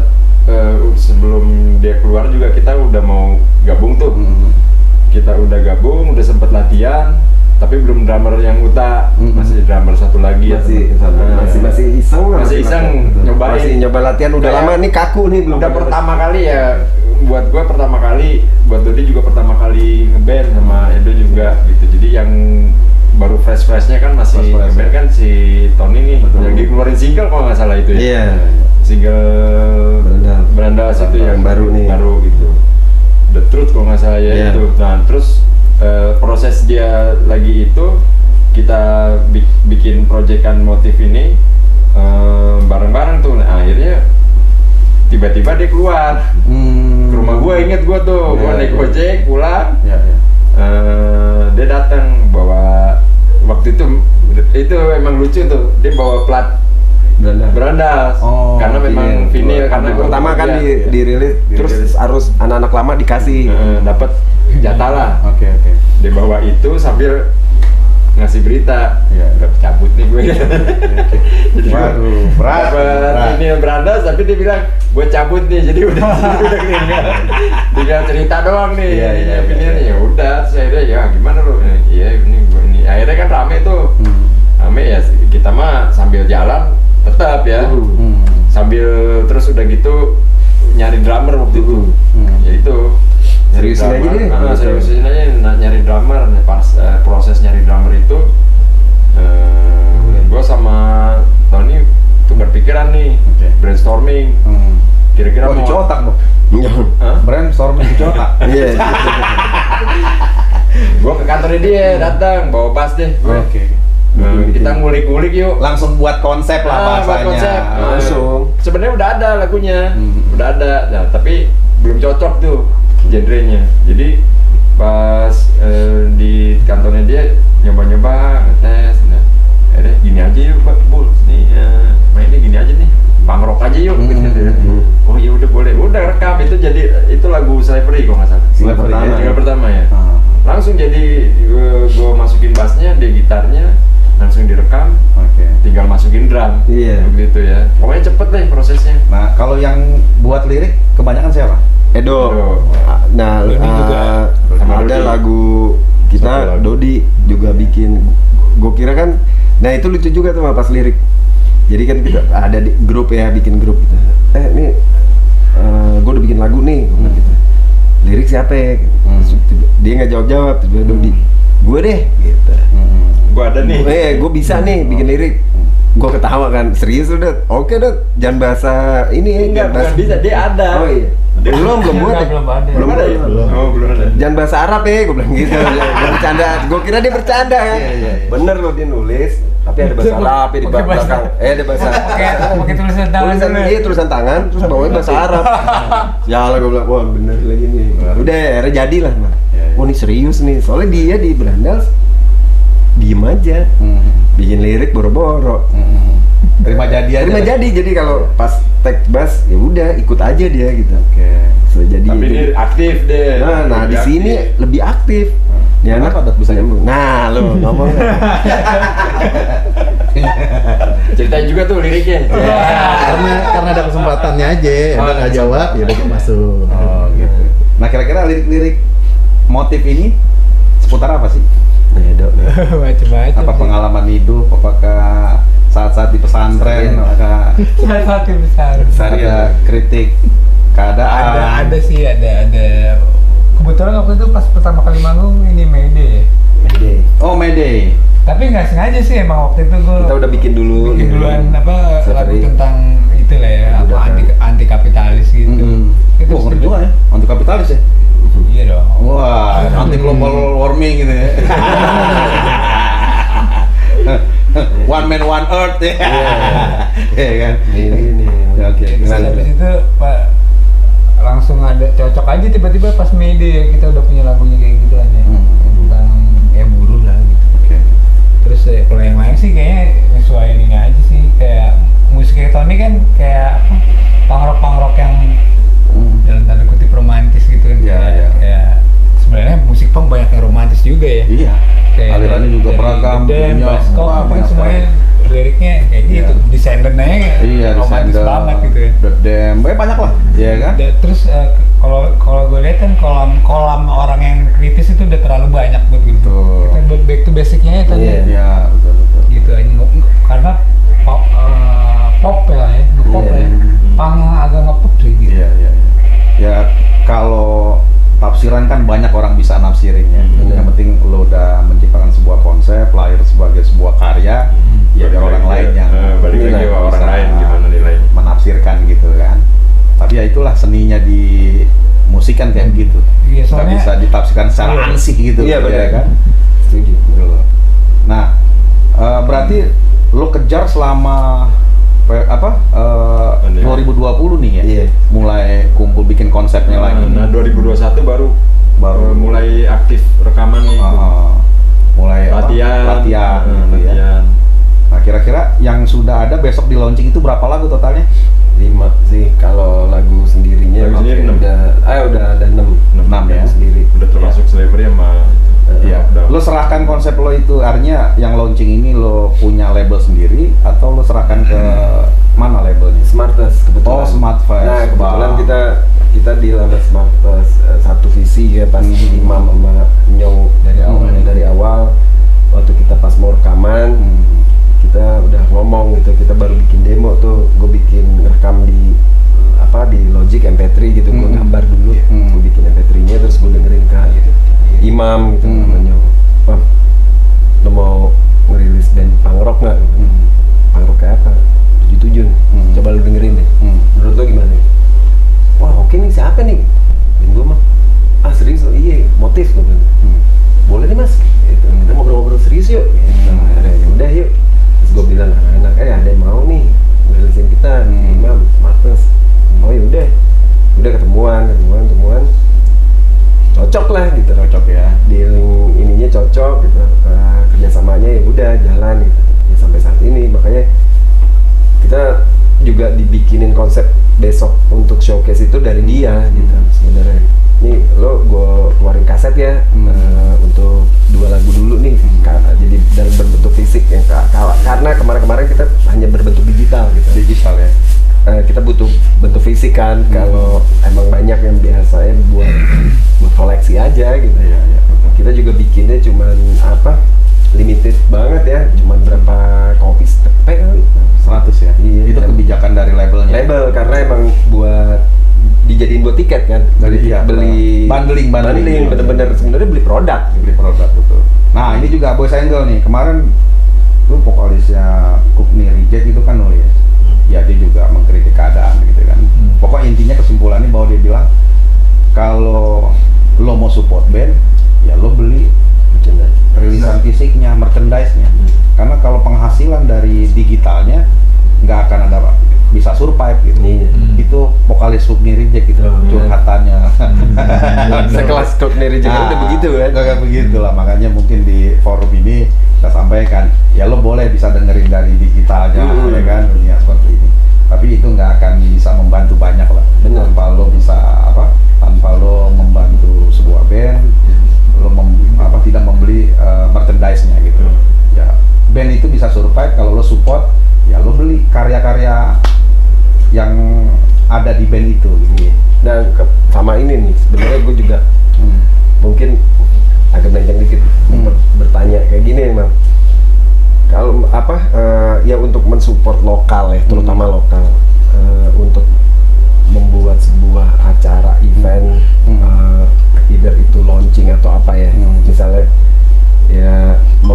sebelum dia keluar juga kita udah mau gabung tuh. Kita udah gabung, udah sempet latihan, tapi belum drummer yang Uta, masih drummer satu lagi masih iseng nyobain. Masih nyoba latihan udah lama nih kaku nih belum. Udah pertama kali ya buat gua pertama kali, buat Dodi juga pertama kali ngeband sama Edo juga gitu. Jadi yang baru fresh-freshnya kan masih ngeband kan si Tony nih, lagi keluarin single kalau nggak salah itu ya. Iya. Single Berandas itu yang baru gitu. The Truth kalau nggak salah ya itu. Nah terus proses dia lagi itu kita bikin proyekan motif ini bareng-bareng tuh. Nah, akhirnya tiba-tiba dia keluar ke rumah gue, inget gue tuh gue naik gojek pulang. Dia datang bawa waktu itu emang lucu tuh, dia bawa plat Berandas. Karena memang vinyl karena pertama kan dirilis terus harus anak-anak lama dikasih dapat jatah lah. Oke. Dia bawa itu sambil ngasih berita. Udah cabut nih gue. Waduh, berat. Vinyl Berandas tapi dia bilang gue cabut nih, jadi udah tinggal cerita doang nih. Vinylnya ya udah, saya ya gimana lo? Iya ini gue ini. Akhirnya kan rame tuh. Rame ya, kita mah sambil jalan tetap ya, sambil terus udah gitu nyari drummer waktu itu, ya itu seriusin aja nyari drummer. Pas proses nyari drummer itu, gue sama Tony tukar pikiran nih, brainstorming, kira-kira mau cuci otak dong, brainstorming cuci otak. Iya. Gue ke kantornya dia datang bawa bass deh. Kita ngulik-ngulik yuk. Langsung buat konsep lah bahasanya. Buat konsep. Langsung. Sebenarnya udah ada lagunya, udah ada. Nah, tapi belum cocok tuh genrenya. Jadi pas di kantornya dia nyoba-nyoba ngetes. Nah, gini aja yuk Pak Bul. Nih mainnya gini aja nih. Punk rock aja yuk. Oh ya udah boleh. Udah rekam itu jadi itu lagu Slavery kok nggak salah. Single pertama ya. Langsung jadi gue masukin bassnya, dia gitarnya. langsung direkam, tinggal masukin drum, begitu ya. Pokoknya cepet deh prosesnya. Nah, kalau yang buat lirik kebanyakan siapa? Edo. Nah, juga ada Dodi. lagu kita Dodi juga bikin. Gue kira kan, nah itu lucu juga tuh pas lirik. Jadi kan kita ada di grup ya, bikin grup gitu. Nih, gue udah bikin lagu nih, gitu. Lirik siapa ya? Dia nggak jawab-jawab, tiba-tiba Dodi, gue deh, gitu. Gue ada nih. Gue bisa nih bikin lirik. Gue ketawa kan, serius udah, oke dong, jangan bahasa ini Enggak bisa, dia ada. Oh iya. Belum buat ya? Belum ada. Belum ada. Oh, belum ada. Jangan bahasa Arab ya, gue bilang gitu. Dia bercanda, gue kira dia bercanda kan. Bener loh dia nulis, tapi ada bahasa Arab di belakang. Ada bahasa. Pakai tulisan tangan. Tulisan tangan, terus bawahnya bahasa Arab. Ya lah gue bilang, wah bener lagi nih. Udah, akhirnya jadilah mah. Oh ini serius nih, soalnya dia di Berandal diem aja, bikin lirik boro-boro. Terima jadi aja. Jadi kalau pas tag bass ya udah ikut aja dia gitu. So, jadi Tapi dia aktif deh. Nah di Lebih sini aktif. lebih aktif. Ya Kenapa, Dot, bisa nyambung? Nah lo ngomong. Ceritain juga tuh liriknya. Karena ada kesempatannya aja, udah nggak jawab ya udah masuk. Oh gitu. Nah kira-kira lirik-lirik motif ini seputar apa sih? Macam-macam. Apa pengalaman hidup? Apakah saat-saat di pesantren? Apakah Satu besar. ada kritik keadaan? Ada sih, ada. Kebetulan waktu itu pas pertama kali manggung ini Mayday. Oh Mayday. Tapi nggak sengaja sih emang waktu itu gue Kita udah bikin duluan apa lagu tentang itu lah ya, apa anti kapitalis gitu. Itu Wah, ngeri juga ya, anti kapitalis ya? Iya dong. Wah, anti global warming gitu ya. One man, one earth ya. Iya kan? Ini. Oke. Terus habis itu Pak langsung ada cocok aja tiba-tiba pas Mayday kita udah punya lagunya kayak gitu aja. Tentang ya buruh lah gitu. Oke. Terus kalau yang lain sih kayaknya nyesuaiin ini aja sih, kayak musik elektronik kan kayak apa, punk rock yang dalam tanda kutip romantis gitu kan. Iya. Kayak sebenarnya musik punk banyak yang romantis juga ya. Iya. Kayak Alirannya juga beragam. Dem, punya Baskok, wah, kan banyak semuanya liriknya kayak gitu. Iya. Descendant aja Iya, romantis Descendant, banget gitu ya. The Dam, banyak lah, ya kan? Terus kalau gue lihat kan kolam orang yang kritis itu udah terlalu banyak buat gitu. Betul. Kita buat back to basicnya ya tadi. Iya, betul. Gitu aja karena pop ya, ngepop ya. Punk yang agak ngepop sih gitu. Iya. Ya kalau tafsiran kan banyak orang bisa nafsirin ya. Yang penting lo udah menciptakan sebuah konsep, lahir sebagai sebuah karya, ya biar orang lain yang balik lagi bisa orang lain gimana nilainya. menafsirkan gitu kan. Tapi ya itulah seninya di musik kan kayak gitu. Iya, Nggak soalnya bisa ditafsirkan secara ansih gitu. Iya, benar. ya kan? Setuju. Nah, berarti lo kejar selama 2020 nih ya? Iya. Mulai kumpul bikin konsepnya lagi. Nah 2021 baru mulai aktif rekaman nih. Mulai latihan. Latihan gitu ya. Latihan. Nah kira-kira yang sudah ada besok di launching itu berapa lagu totalnya? 5 sih kalau lagu sendirinya. Lagu sendiri 6. Udah ada 6 ya. sendiri. Udah termasuk Slavery sama Iya. Lockdown. Lo serahkan konsep lo itu, artinya yang launching ini lo punya label sendiri atau lo serahkan ke mana labelnya? Smartest kebetulan. Oh, Smartest. Nah, kebetulan Wah. kita di label Smartest satu visi ya pas Imam sama Nyong dari awal waktu kita pas mau rekaman kita udah ngomong gitu, kita baru bikin demo tuh, gue bikin rekam di Logic MP3 gitu, gue gambar dulu, gue bikin MP3-nya terus gue dengerin ke Imam gitu namanya, lo mau ngerilis band punk rock nggak? Punk rock kayak apa? 77 nih, coba lo dengerin deh. Menurut lo gimana? Wah oke nih, siapa nih? Band gue mah, serius lo? Iya, motif lo bilang. Boleh nih mas, gitu. Kita ngobrol-ngobrol serius yuk. Gitu. Ya udah yuk. Terus gue bilang anak-anak, ada yang mau nih ngerilisin kita, Imam, Smartest. Oh yaudah, udah ketemuan. Cocok lah gitu, ya. Dealing ininya cocok gitu, kerjasamanya ya udah jalan gitu. Ya sampai saat ini makanya kita juga dibikinin konsep besok untuk showcase itu dari dia gitu sebenarnya. Nih lo gue keluarin kaset ya untuk 2 lagu dulu nih, jadi dalam berbentuk fisik yang ke fisik kan. Kalau emang banyak yang biasanya buat koleksi aja gitu. Kita juga bikinnya cuman limited banget ya, cuman berapa kopi stepek 100 ya. Iya, itu kebijakan dari labelnya. Label karena emang buat dijadiin buat tiket kan. Beli bundling bener-bener sebenarnya beli produk betul. Nah, ini juga Boys Angel nih. Kemarin tuh vokalisnya Courtney Reject itu kan nulis. Ya dia juga mengkritik keadaan gitu kan. Pokok intinya kesimpulannya bahwa dia bilang kalau lo mau support band, ya lo beli rilisan fisiknya, merchandise-nya. Karena kalau penghasilan dari digitalnya nggak akan ada bisa survive gitu. Itu vokalis Courtney Reject gitu, curhatannya. Sekelas Courtney Reject udah begitu kan? Kayak begitu lah, makanya mungkin di forum ini kita sampaikan, ya lo boleh bisa dengerin dari digitalnya, ya kan, dunia seperti ini. Tapi itu nggak akan bisa membantu banyak lah. Tanpa lo bisa tanpa lo membantu sebuah band, lo tidak membeli merchandise-nya gitu. Ya, band itu bisa survive kalau lo support, ya lo beli karya-karya yang ada di band itu gitu. Dan sama ini nih, sebenarnya gue juga mungkin agak melenceng dikit bertanya kayak gini emang. Kalau ya untuk mensupport lokal ya, terutama lokal, untuk membuat sebuah acara event, either itu launching atau apa ya, misalnya ya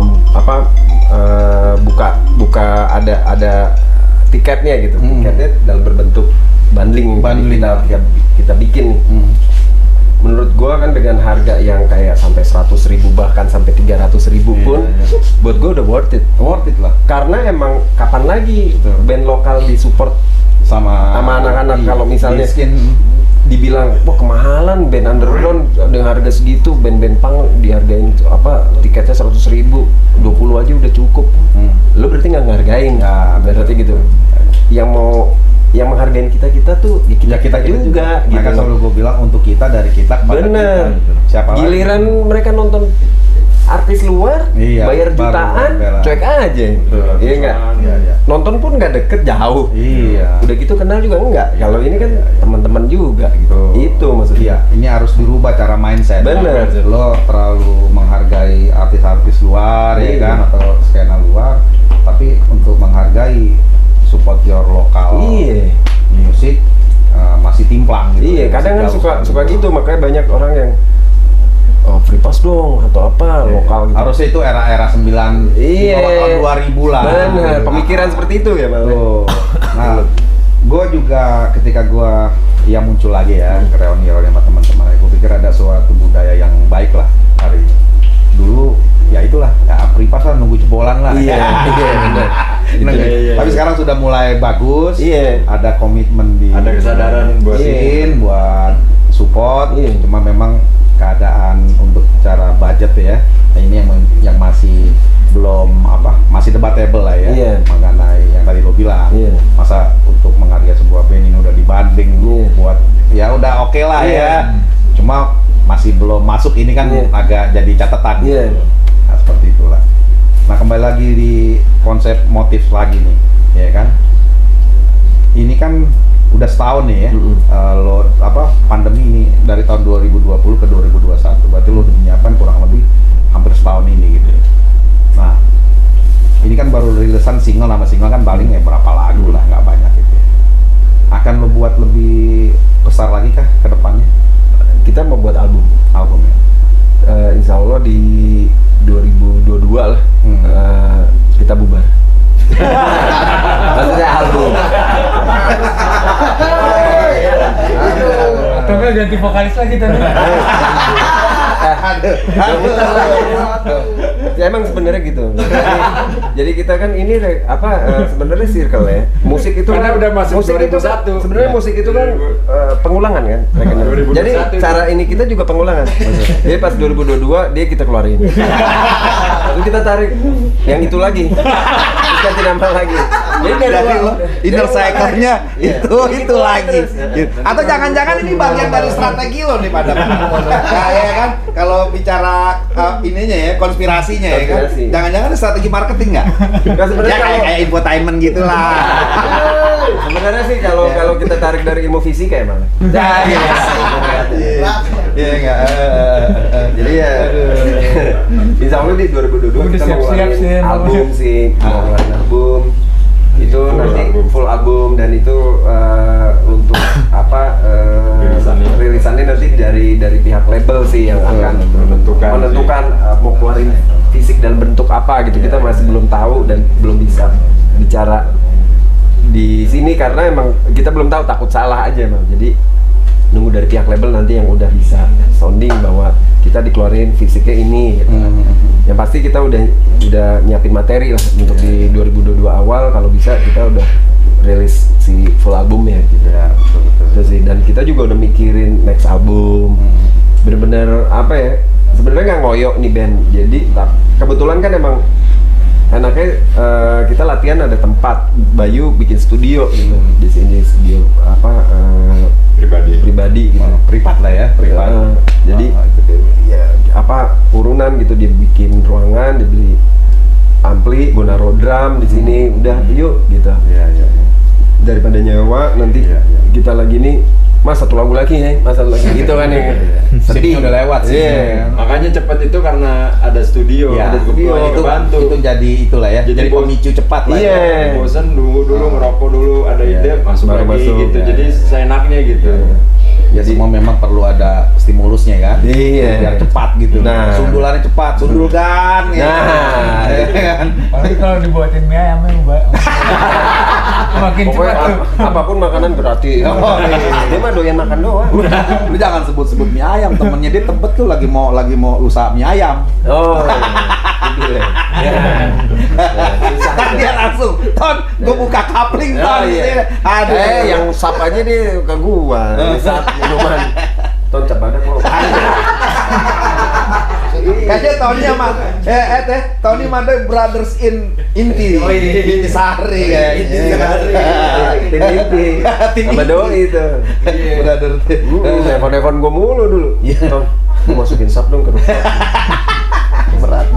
buka ada tiketnya gitu, tiketnya dalam berbentuk bundling kita bikin. Menurut gua kan dengan harga yang kayak sampai 100.000 bahkan sampai 300.000 pun buat gua udah worth it lah, karena emang kapan lagi band lokal disupport sama anak-anak. Kalau misalnya dibilang wah kemahalan band underground dengan harga segitu, band-band punk dihargain tiketnya 100.000, 20 aja udah cukup. Lo berarti nggak ngehargain, berarti gitu. Yang menghargain kita tuh ya kita juga gitu. Maka selalu gue bilang untuk kita, dari kita kepada kita gitu. Siapa giliran lagi? Mereka nonton artis luar, bayar jutaan, cuek aja. Iya enggak? Nonton pun nggak deket, jauh. Udah gitu kenal juga enggak. Kalau ini kan teman-teman juga gitu. Itu maksudnya. Ini harus dirubah cara mindset. Bener. Lo terlalu menghargai artis-artis luar ya kan, atau skena luar, tapi untuk menghargai support your lokal music masih timplang gitu. Kadang kan suka gitu, makanya banyak orang yang free pass dong atau lokal gitu. Harusnya itu era-era 9 tahun 2000 lah. Bener, pemikiran seperti itu ya, Bang. Nah, gue juga ketika gue muncul lagi ya ke reuni sama teman-teman, gue pikir ada suatu budaya yang baik lah hari ini. Dulu ya itulah, free pass lah, nunggu jebolan lah. Tapi sekarang sudah mulai bagus. Ada komitmen ada kesadaran buat support. Cuma memang keadaan untuk cara budget ya, ini yang masih belum masih debatable lah ya, mengenai yang tadi lo bilang. Masa untuk menghargai sebuah band ini udah dibanding buat ya udah oke lah ya. Cuma masih belum masuk, ini kan agak jadi catatan. Nah, seperti itulah. Nah, kembali lagi di konsep motif lagi nih, ya kan? Ini kan udah setahun nih ya, pandemi ini dari tahun 2020 ke 2021, berarti lo udah menyiapkan kurang lebih hampir setahun ini gitu ya. Nah, ini kan baru rilisan single, nama single kan paling berapa lagu lah, nggak banyak gitu ya. Akan lo buat lebih besar lagi kah ke depannya? Kita mau buat album ya. Insya Allah di 2022 lah kita bubar. Maksudnya album. Atau kan ganti vokalis lagi tadi. Ya emang sebenarnya gitu. Jadi kita kan ini sebenarnya circle ya. Musik itu karena udah masuk 2001. Sebenarnya musik itu kan pengulangan kan. Jadi cara ini kita juga pengulangan. Jadi pas 2022 dia kita keluarin. Lalu kita tarik yang itu lagi. Terus ganti nama lagi. Jadi dari inner cycle-nya itu lagi. Atau jangan-jangan ini bagian dari strategi lo nih pada ya kan? Kalau bicara ininya ya, konspirasinya ya kan? Jangan-jangan strategi marketing nggak? Ya kayak infotainment gitu lah. Sebenarnya sih kalau kita tarik dari ilmu fisika ya malah. Iya enggak. Jadi ya insya Allah di 2022 kita mau ngeluarin album sih, mau ngeluarin album itu full nanti album. Full album dan itu untuk apa rilisannya nanti dari pihak label sih yang akan menentukan mau keluarin fisik dan bentuk apa gitu. Kita masih belum tahu dan belum bisa bicara di sini karena emang kita belum tahu, takut salah aja emang. Jadi nunggu dari pihak label nanti yang udah bisa sounding bahwa kita dikeluarin fisiknya ini gitu. Yang pasti kita udah nyiapin materi lah untuk di 2022 awal kalau bisa kita udah rilis si full albumnya gitu. Ya, betul sih. Dan kita juga udah mikirin next album. Bener-bener apa ya? Sebenarnya nggak ngoyok nih band. Jadi kebetulan kan emang enaknya kita latihan ada tempat. Bayu bikin studio gitu. Di sini studio apa pribadi gitu. Privat lah ya, privat. Jadi ya apa urunan gitu, dia bikin ruangan, dia beli ampli, gue naruh drum di sini, udah yuk gitu. Iya. Daripada nyewa nanti kita lagi nih Mas satu lagu lagi ya, Mas satu lagi gitu kan ya. Sedih udah lewat sih. Makanya cepat itu karena ada studio, ada studio itu jadi itulah ya. Jadi pemicu cepat lah. Iya. Bosan dulu ngerokok dulu, ada ide masuk lagi gitu. Jadi seenaknya gitu. Ya semua memang perlu ada stimulusnya kan. Iya. Biar cepat gitu. Nah, sundulannya cepat, sundulkan. Nah, kan. Tapi kalau dibuatin mie ayamnya makin pokoknya cepat tuh. Apapun makanan gratis. Dia mah doyan makan doang. Lu jangan sebut-sebut mie ayam, temennya dia Tebet tuh lagi mau usaha mie ayam. Oh. Kan dia langsung, Ton, gua buka kapling Ton. Aduh, yang sap aja dia ke gua. Sap minuman. Ton cepat kok. Kayaknya Tony sama Tony Manda brothers in Inti. Inti Sari kayaknya. Inti. Sama Doi itu. Brother. Telepon gua mulu dulu. Ton, gua masukin sap dong ke rumah. Berat.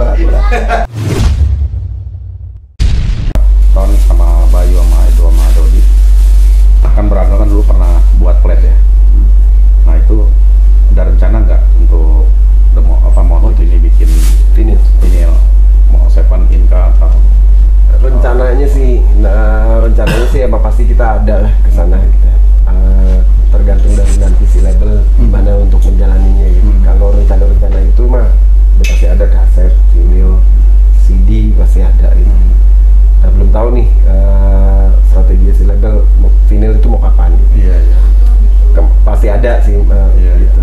Ton sama Bayu sama Edo sama Dodi kan Brando kan dulu pernah buat plat ya. Nah itu ada rencana nggak untuk mau ini bikin vinyl mau 7in kah atau rencananya sih emang pasti kita ada lah kesana gitu. Tergantung dari nanti si label gimana untuk menjalaninya gitu. Kalau rencana itu mah udah pasti ada kaset, vinyl, CD pasti ada gitu. Nah, belum tahu nih strategi si label vinyl itu mau kapan gitu. Iya. Pasti ada sih gitu.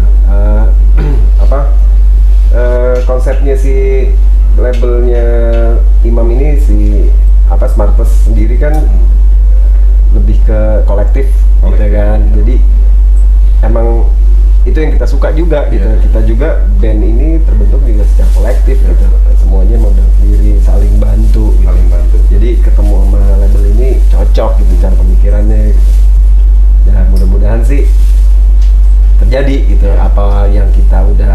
Konsepnya si labelnya Imam ini si Smartest sendiri kan lebih ke kolektif gitu kan. Jadi emang itu yang kita suka juga gitu. Kita juga band ini terbentuk juga secara kolektif gitu. Semuanya modal sendiri, saling bantu. Jadi ketemu sama label ini cocok gitu cara pemikirannya gitu. Ya mudah-mudahan sih terjadi gitu apa yang kita udah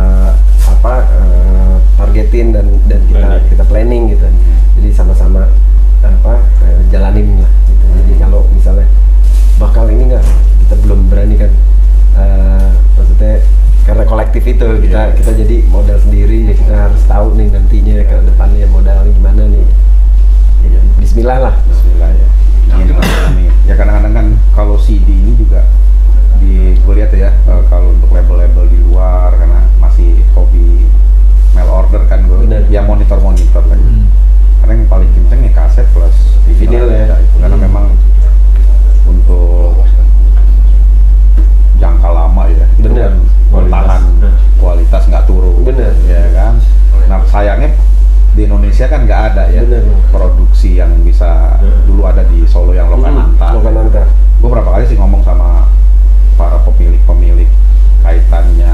targetin dan kita planning gitu. Jadi sama-sama jalanin lah gitu. Jadi kalau misalnya bakal ini nggak, kita belum berani kan, maksudnya karena kolektif itu kita jadi modal sendiri ya, kita harus tahu nih nantinya ke depannya modalnya gimana nih. Bismillah lah. Bismillah ya. Ya kadang-kadang kan kalau CD ini juga gue lihat ya, kalau untuk label-label di luar karena masih hobi mail order kan gue, ya monitor lagi. Karena yang paling kenceng ya kaset plus vinyl ya, itu karena memang untuk jangka lama ya, bener, bertahan kualitas nggak turun, bener, ya kan. Nah sayangnya di Indonesia kan nggak ada ya produksi yang bisa dulu ada di Solo yang Lokananta. Gue berapa kali sih ngomong sama para pemilik kaitannya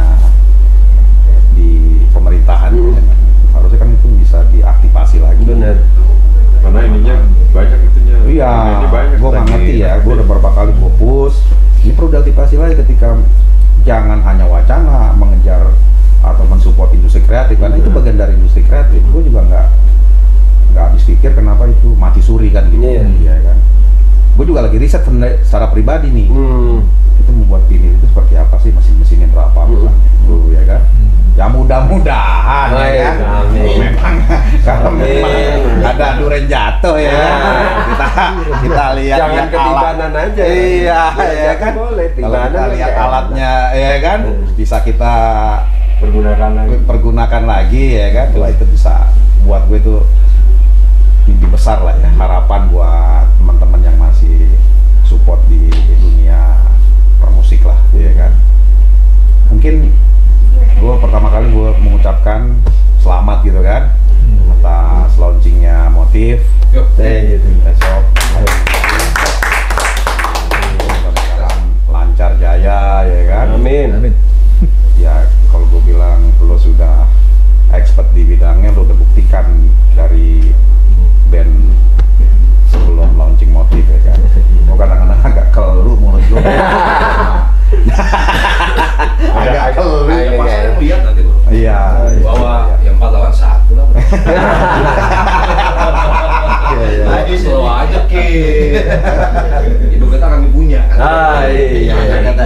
di pemerintahan, harusnya kan itu bisa diaktifasi lagi. Bener. Karena ininya banyak itunya. Iya. Gue nggak ngerti ya. Gue udah berapa kali gue push. Ini perlu diaktifasi lagi ketika jangan hanya wacana mengejar atau mensupport industri kreatif, karena itu bagian dari industri kreatif. Gue juga nggak habis pikir kenapa itu mati suri kan gitu. Iya kan. gue juga lagi riset secara pribadi nih. Itu membuat pin itu seperti apa sih, mesin-mesinnya berapa misalnya, ya kan? Ya mudah-mudahan ya kan. Memang kalau memang ada durian jatuh ya, kita lihat jangan ketibanan aja. Iya, ya kan. Kalau kita lihat alatnya, ya kan, bisa kita pergunakan lagi, ya kan. Wah, itu bisa buat gue itu mimpi besar lah ya, harapan buat teman-teman yang masih support di dunia permusik lah, ya kan. Mungkin gue pertama kali gue mengucapkan selamat gitu kan atas launchingnya Motif. Besok mudah-mudahan lancar jaya, ya kan. Amin. Ya kalau gue bilang lo sudah expert di bidangnya, lo udah buktikan dari band sebelum launching Motif, ya kan. Gue kadang-kadang agak kelu mulut gue. Agak kelu. Pasarnya lihat nanti bro. Iya. Bawa yang 4 lawan 1 lah. Lagi slow aja Ki. Ibu kita kami punya. Kata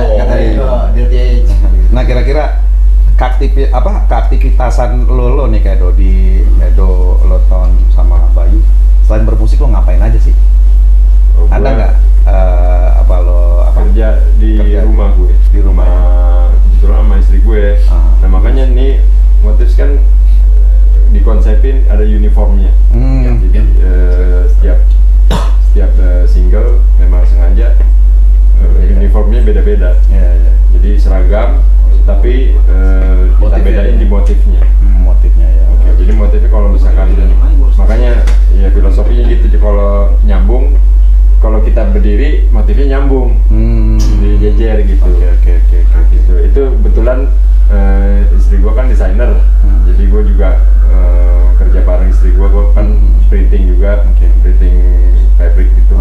Nah kira-kira keaktivitasan lo nih kayak Dodi, Edo, Loton sama Bayu, selain bermusik lo ngapain aja sih? Ada nggak kerja di rumah gue, di rumah kebetulan sama istri gue. Nah makanya nih Motif kan dikonsepin ada uniformnya. Jadi setiap single memang sengaja uniformnya beda-beda. Jadi seragam, tapi kita bedain di motifnya. Motifnya ya. Oke, jadi motifnya kalau misalkan, makanya ya filosofinya gitu, kalau nyambung, kalau kita berdiri motifnya nyambung, di jejer gitu. Oke. Gitu. Itu kebetulan istri gua kan desainer, jadi gua juga kerja bareng istri gua kan printing juga, printing fabric gitu.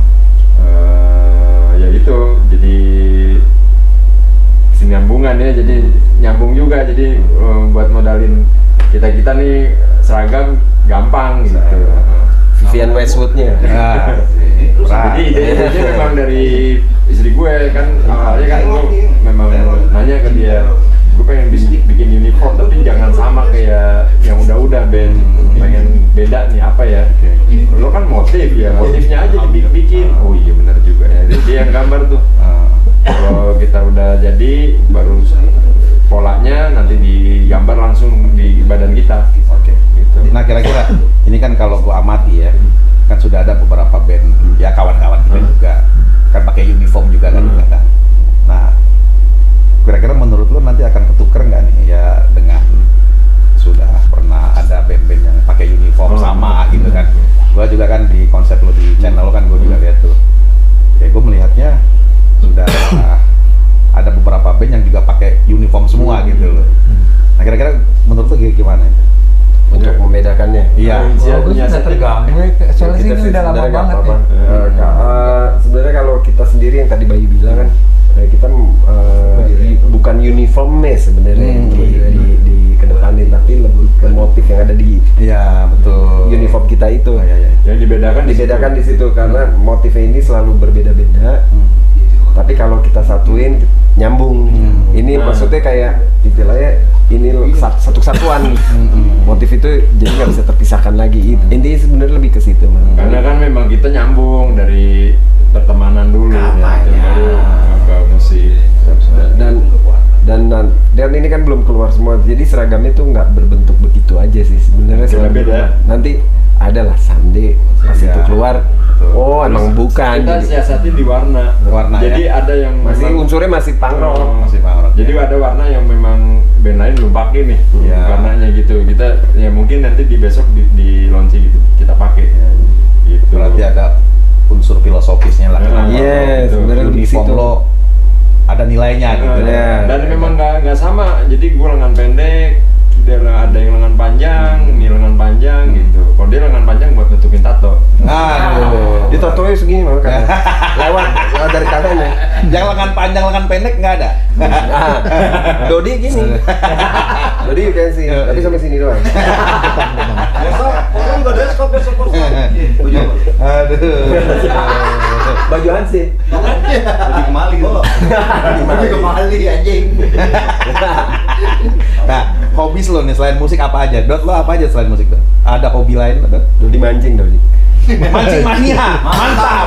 Ya itu, jadi kesinambungan ya, jadi nyambung juga, jadi buat modalin kita nih seragam gampang gitu. Vivian Westwood-nya. Jadi ide memang dari istri gue kan, awalnya kan gue memang nanya ke dia, gue pengen bikin uniform tapi jangan sama kayak yang udah band, pengen beda nih apa ya. Lo kan motif ya, motifnya aja dibikin. Oh iya benar juga ya, dia yang gambar tuh. Kalau kita udah jadi, baru polanya nanti digambar langsung di badan kita. Gitu. Nah kira-kira ini kan kalau gua amati ya, kan sudah ada beberapa band ya, kawan-kawan kita juga kan pakai uniform juga kan. Nah kira-kira menurut lo nanti akan ketuker nggak nih ya dengan sudah pernah ada band-band yang pakai uniform sama gitu kan. Gua juga kan di konsep lo di channel lo kan, gua juga lihat tuh ya, gua melihatnya sudah ada beberapa band yang juga pakai uniform semua gitu loh. Nah kira-kira menurut lo gimana itu? Untuk membedakannya. Iya. Gue sudah terganggu ya, soalnya sih ini udah lama banget ya. Sebenarnya kalau kita sendiri yang tadi Bayu bilang kan, kita bukan uniformnya sebenarnya di kedepanin, tapi lebih ke motif yang ada di uniform kita itu. Yang dibedakan di situ karena motifnya ini selalu berbeda-beda. Tapi kalau kita satuin nyambung. Ini maksudnya kayak istilahnya ini satu kesatuan. Motif itu jadi nggak bisa terpisahkan lagi. Intinya sebenarnya lebih ke situ. Karena kan memang kita nyambung dari pertemanan dulu, baru ke musik. Dan ini kan belum keluar semua. Jadi seragamnya tuh nggak berbentuk begitu aja sih sebenarnya. Beda. Nanti adalah someday pas itu keluar. Oh, emang bukan. Kita siasatin di warna. Jadi ya? ada yang masih unsurnya masih punk rock. Jadi ada warna yang memang band lain belum pakai nih warnanya gitu. Kita ya mungkin nanti di besok di launching gitu kita pakai. Gitu. Berarti ada unsur filosofisnya lah. Iya, sebenarnya uniform lo ada nilainya gitu. Dan memang nggak sama. Jadi gue lengan pendek, dia ada yang lengan panjang, ini lengan panjang gitu. Kalau dia lengan panjang buat nutupin tato. Di tatonya segini makanya. Lewat dari kalian ya. Yang lengan panjang, lengan pendek nggak ada. Dodi gini. Dodi kan sih, tapi sampai sini doang. Besok juga deskop besok. Aduh. Baju Hansip. Lebih kemali gitu. Lebih kemali anjing. Nah, hobis lo nih selain musik apa aja? Dot, lo apa aja selain musik, Dot? Ada hobi lain, Dot? Dodi mancing, Dodi. Mancing mania. Mantap.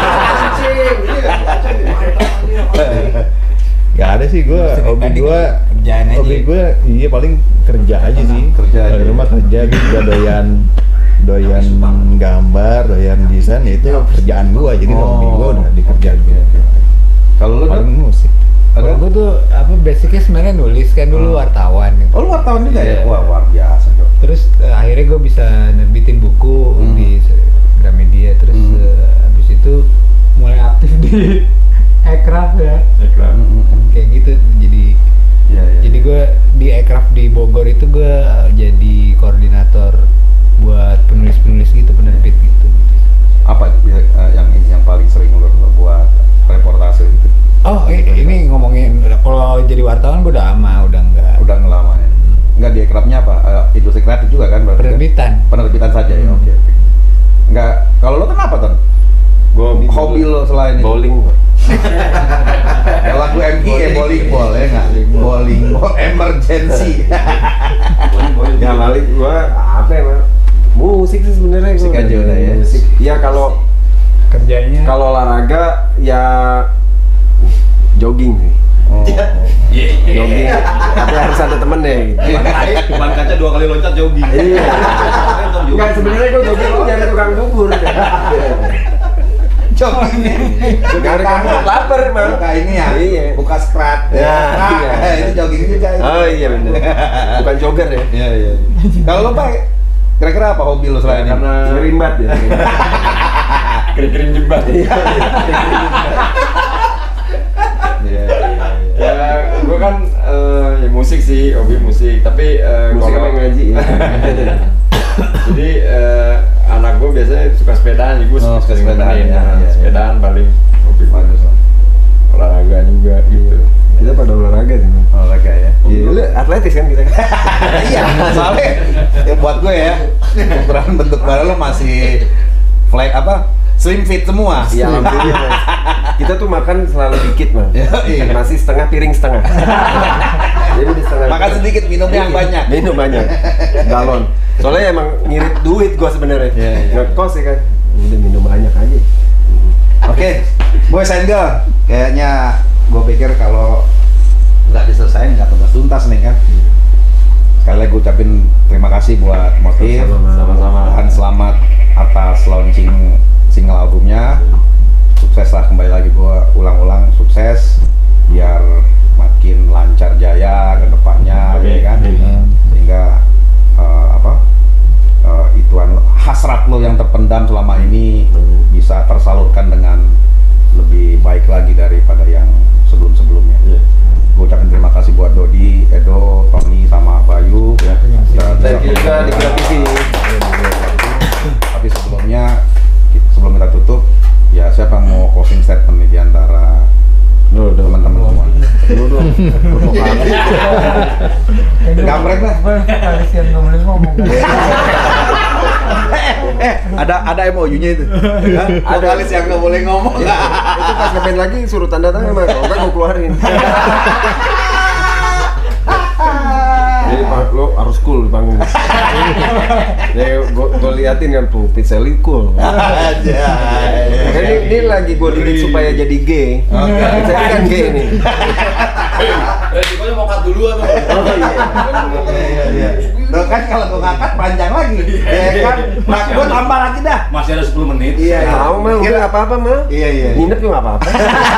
Gak ada sih gue, kerjaan aja. hobi gue iya paling kerja aja sih. Kerja aja. Di rumah kerja, gue juga doyan gambar, doyan desain, ya itu kerjaan gue. Jadi hobi gue udah di kerjaan gue. Kalau lo, Dot? Paling musik. Kalau gue tuh basicnya sebenarnya nulis kan dulu wartawan gitu. Oh, lo wartawan juga ya? Iya. Wah, luar biasa, Dot. Terus akhirnya gue bisa nerbitin buku di Gramedia. Terus habis itu mulai aktif di Ekraf ya. Kayak gitu. Jadi gue di Ekraf di Bogor itu gue jadi koordinator buat penulis-penulis gitu, penerbit gitu. Apa yang paling sering lo buat reportase gitu? Oh, ini ngomongin kalau jadi wartawan gue udah enggak. Udah ngelama ya? Enggak, di Ekrafnya apa? Industri kreatif juga kan berarti? Penerbitan. Penerbitan saja ya, oke. Enggak, kalau lo kenapa, Ton? Hobi lo selain itu? Bowling. Ya, lagu MI ya bowling ball ya nggak? Bowling ball emergency. Ya balik gua apa ya, Mas? Musik sih sebenarnya. Musik aja udah ya. Musik. Ya kalau Kerjanya olahraga ya jogging sih. Jogging. Tapi harus ada temen deh. Ban kaca 2 kali loncat jogging. Iya. Enggak, sebenarnya gua jogging tuh nyari tukang bubur. Jogging. Nyari kamu lapar, Mang. Buka ini ya. Iya. Buka skrat. Ya, iya. Itu jogging juga. Oh iya benar. Bukan jogger ya. Iya. Kalau lo, Pak, kira-kira apa hobi lo selain ini? Karena Ngerimbat ya. kering-kering jembat. Ya, gue kan ya musik sih, hobi musik. Tapi Musik kalau sama ngaji ya. jadi anak gue biasanya suka sepedaan, jadi gue Oh, suka sering sepedaan, nemenin. ya, Nah, ya. sepedaan paling hobi Bagus lah. olahraga juga gitu. Kita pada olahraga sih, Mang. Olahraga ya. Iya, lu atletis kan kita. Iya, soalnya ya buat gue ya, ukuran bentuk badan lo masih flag apa? Slim fit semua. Iya, alhamdulillah, Mas. Kita tuh makan selalu dikit, Mas. Iya. Nasi setengah, piring setengah. Jadi di setengah. Makan sedikit, minumnya yang banyak. Minum banyak. Galon. Soalnya emang ngirit duit gua sebenarnya. Iya. Ngekos ya kan. Udah minum banyak aja. Oke, boys and girl, kayaknya gue pikir kalau nggak diselesain nggak tuntas nih kan. Sekali lagi gue ucapin terima kasih buat Motif, Sama-sama. dan selamat atas launching single albumnya. Sukses lah, kembali lagi gue ulang-ulang sukses biar makin lancar jaya ke depannya, ya kan. Sehingga ituan hasrat lo yang terpendam selama ini bisa tersalurkan dengan lebih baik lagi daripada yang sebelum-sebelumnya. Gue ucapin terima kasih buat Dodi, Edo, Tony, sama Bayu. Thank you juga di Kira TV. Tapi sebelum kita tutup, ya siapa yang mau closing statement nih di antara teman-teman semua? Gambreng lah. Kalian nggak boleh ngomong. Ada MOU-nya itu. Ada vokalis yang nggak boleh ngomong. Itu pas ngeband lagi suruh tanda tangan, Mas. Kalau enggak gua keluarin. Jadi lo harus cool di panggung. Jadi gue liatin kan tuh Picelli cool. Aja. Ini lagi gue didik supaya jadi gay. Oke. Picelli kan gay nih. Resikonya mau cut duluan tuh. Iya. Loh kan kalau gue ngangkat panjang lagi. Ya kan? Nah, gue tambah lagi dah. Masih ada 10 menit. Iya. Tahu mah udah nggak apa-apa mah. Iya. Nginep juga nggak apa-apa.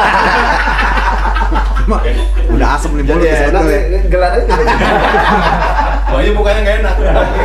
Udah asem nih mulut Jadi enak sebetulnya. gelar aja. Wah, ini mukanya nggak enak.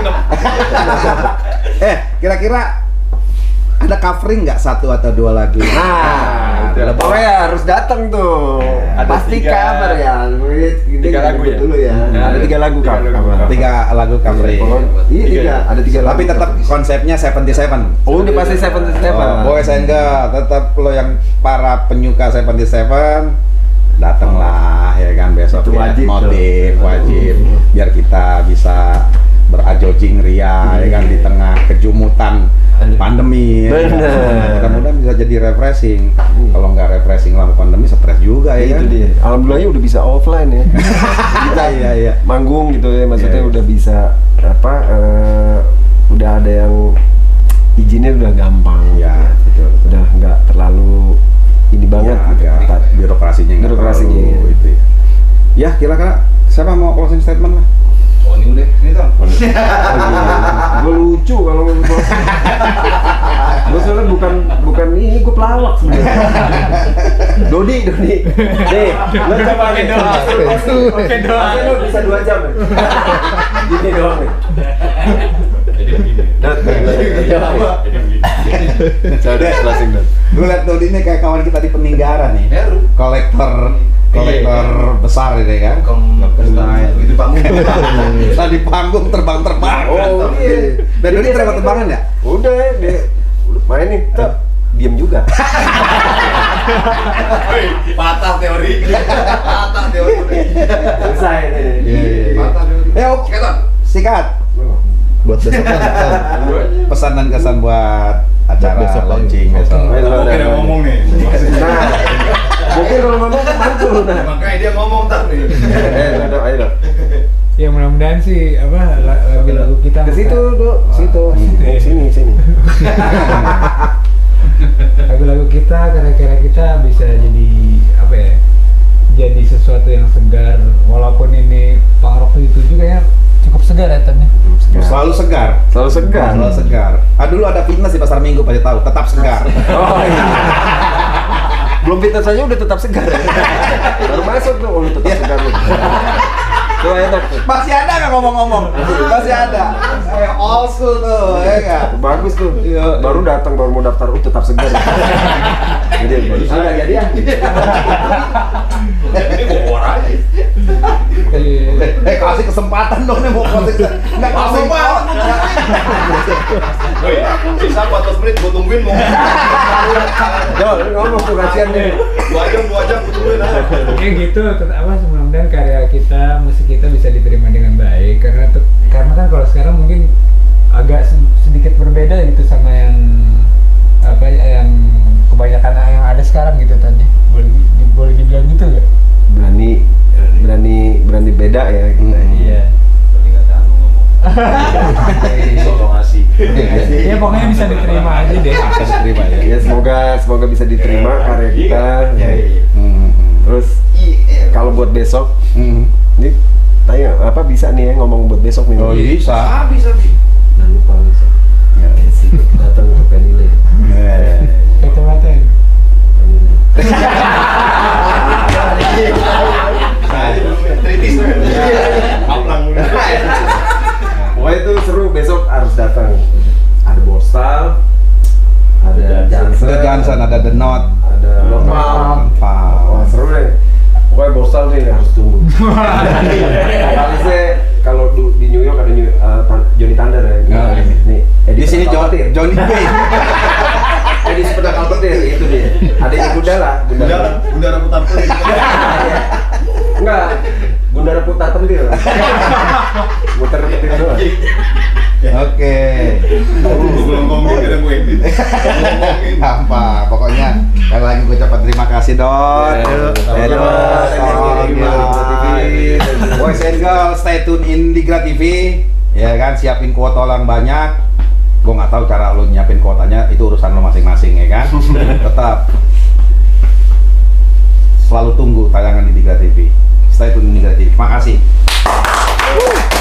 Kira-kira ada covering nggak satu atau dua lagu? Nah, pokoknya harus datang tuh. Ada Pasti 3 cover ya. tiga lagu ya? Dulu ya. Ada 3 lagu Tiga cover. lagu. 3 lagu covering. Iya, ada 3 lagu. Tapi tetap konsepnya 77. Oh, udah pasti 77. Boys and girl, tetap lo yang para penyuka 77 datanglah ya kan besok Itu ya. wajib Motif tuh. wajib biar kita bisa berajojing ria ya kan di tengah kejumutan pandemi ya. Bener. Mudah-mudahan bisa jadi jadi refreshing. Kalau nggak refreshing lama pandemi stres juga ya. Itu kan? dia. Alhamdulillah udah bisa offline ya. Kita iya. manggung gitu ya, maksudnya Iya. udah bisa udah ada yang izinnya udah gampang. Ya, betul. Udah nggak terlalu ini banget. Ya, agak birokrasinya nggak Birokrasinya, terlalu itu. Ya, kira-kira siapa mau closing statement lah? Oh ini udah, ini Ton. Gue lucu kalau gue soalnya bukan ini, gue pelawak sebenarnya. Dodi, deh, lo coba nih. Oke doang. Lo bisa 2 jam ya? Gini doang nih. Jadi closing dan. Gue liat Dodi ini kayak kawan kita di Peninggaran nih. Kolektor besar ini kan. Itu panggung. Nah di panggung terbang-terbang. Oh iya. Dan Dodi terbang-terbangan ya? Udah dia main nih, diem juga. Patah teori. Selesai nih. Patah teori. Ya, sikat. Buat besok kan. Pesan dan kesan buat acara Besok lagi. launching besok. Oke, udah ngomong nih. Nah, mungkin kalau ngomong mantul nah. Makanya dia ngomong tak nih. Ayo dong. Ya mudah-mudahan sih lagu-lagu kita Ke situ, Dok. Situ. Sini. lagu-lagu kita, karya-karya kita bisa jadi apa ya? Jadi sesuatu yang segar, walaupun ini punk rock itu juga ya cukup segar ya Tan. Selalu segar. Selalu segar. Selalu segar. Dulu ada fitness di Pasar Minggu, pasti tahu. Tetap segar. Oh iya. Belum fitness aja udah tetap segar. Baru masuk tuh, lu tetap segar lu. Tuh ayo Dok. Masih ada nggak ngomong-ngomong? Masih ada. Kayak old school tuh, ya nggak? Bagus tuh. Iya. Baru datang, baru mau daftar, tetap segar. Jadi bagus. Sudah jadi ya. Ini mau keluar aja. Kasih kesempatan dong nih mau closing. Nggak kasih banget. Woi, sisa 14 menit gua tungguin mau. Yo, lu ngomong tuh kasihan nih. 2 jam gua tungguin aja. Ya gitu, mudah-mudahan karya kita, musik kita bisa diterima dengan baik karena kan kalau sekarang mungkin agak sedikit berbeda gitu sama yang yang kebanyakan yang ada sekarang gitu tadi. Boleh dibilang gitu nggak? Berani beda ya kita. Iya. Tadi enggak tahu ngomong. Solo ngasih. Ya pokoknya bisa diterima aja deh. Bisa diterima ya. Ya semoga bisa diterima karya kita. Terus kalau buat besok, ini tanya apa bisa nih ya ngomong buat besok nih? Oh bisa. Bisa. Jangan lupa besok. Ya. Datang ke Penile. Kata-kata. Tritis. Aplang udah. Pokoknya itu seru, besok harus datang. Ada Borstal, ada Johnson, Ada The Knot, ada Normal. Wah seru deh. Pokoknya Borstal nih harus tunggu. Kalisnya kalau di New York ada Johnny Thunder ya. Nih, di sini Johnny B. Di sepeda Kalpetir itu dia. Adanya Gundala. Bundara putar pelik. Enggak, Gundara putar pentil. Muter pentil doang. Oke. Belum ngomong kita gue edit. Apa? Pokoknya sekali lagi gue ucapkan terima kasih Don. Boys and girls, stay tune in Digra TV. Ya kan, siapin kuota yang banyak. Gue nggak tahu cara lo nyiapin kuotanya, itu urusan lo masing-masing ya kan. Tetap selalu tunggu tayangan di Digra TV. Stay tune di Digra TV. Terima kasih.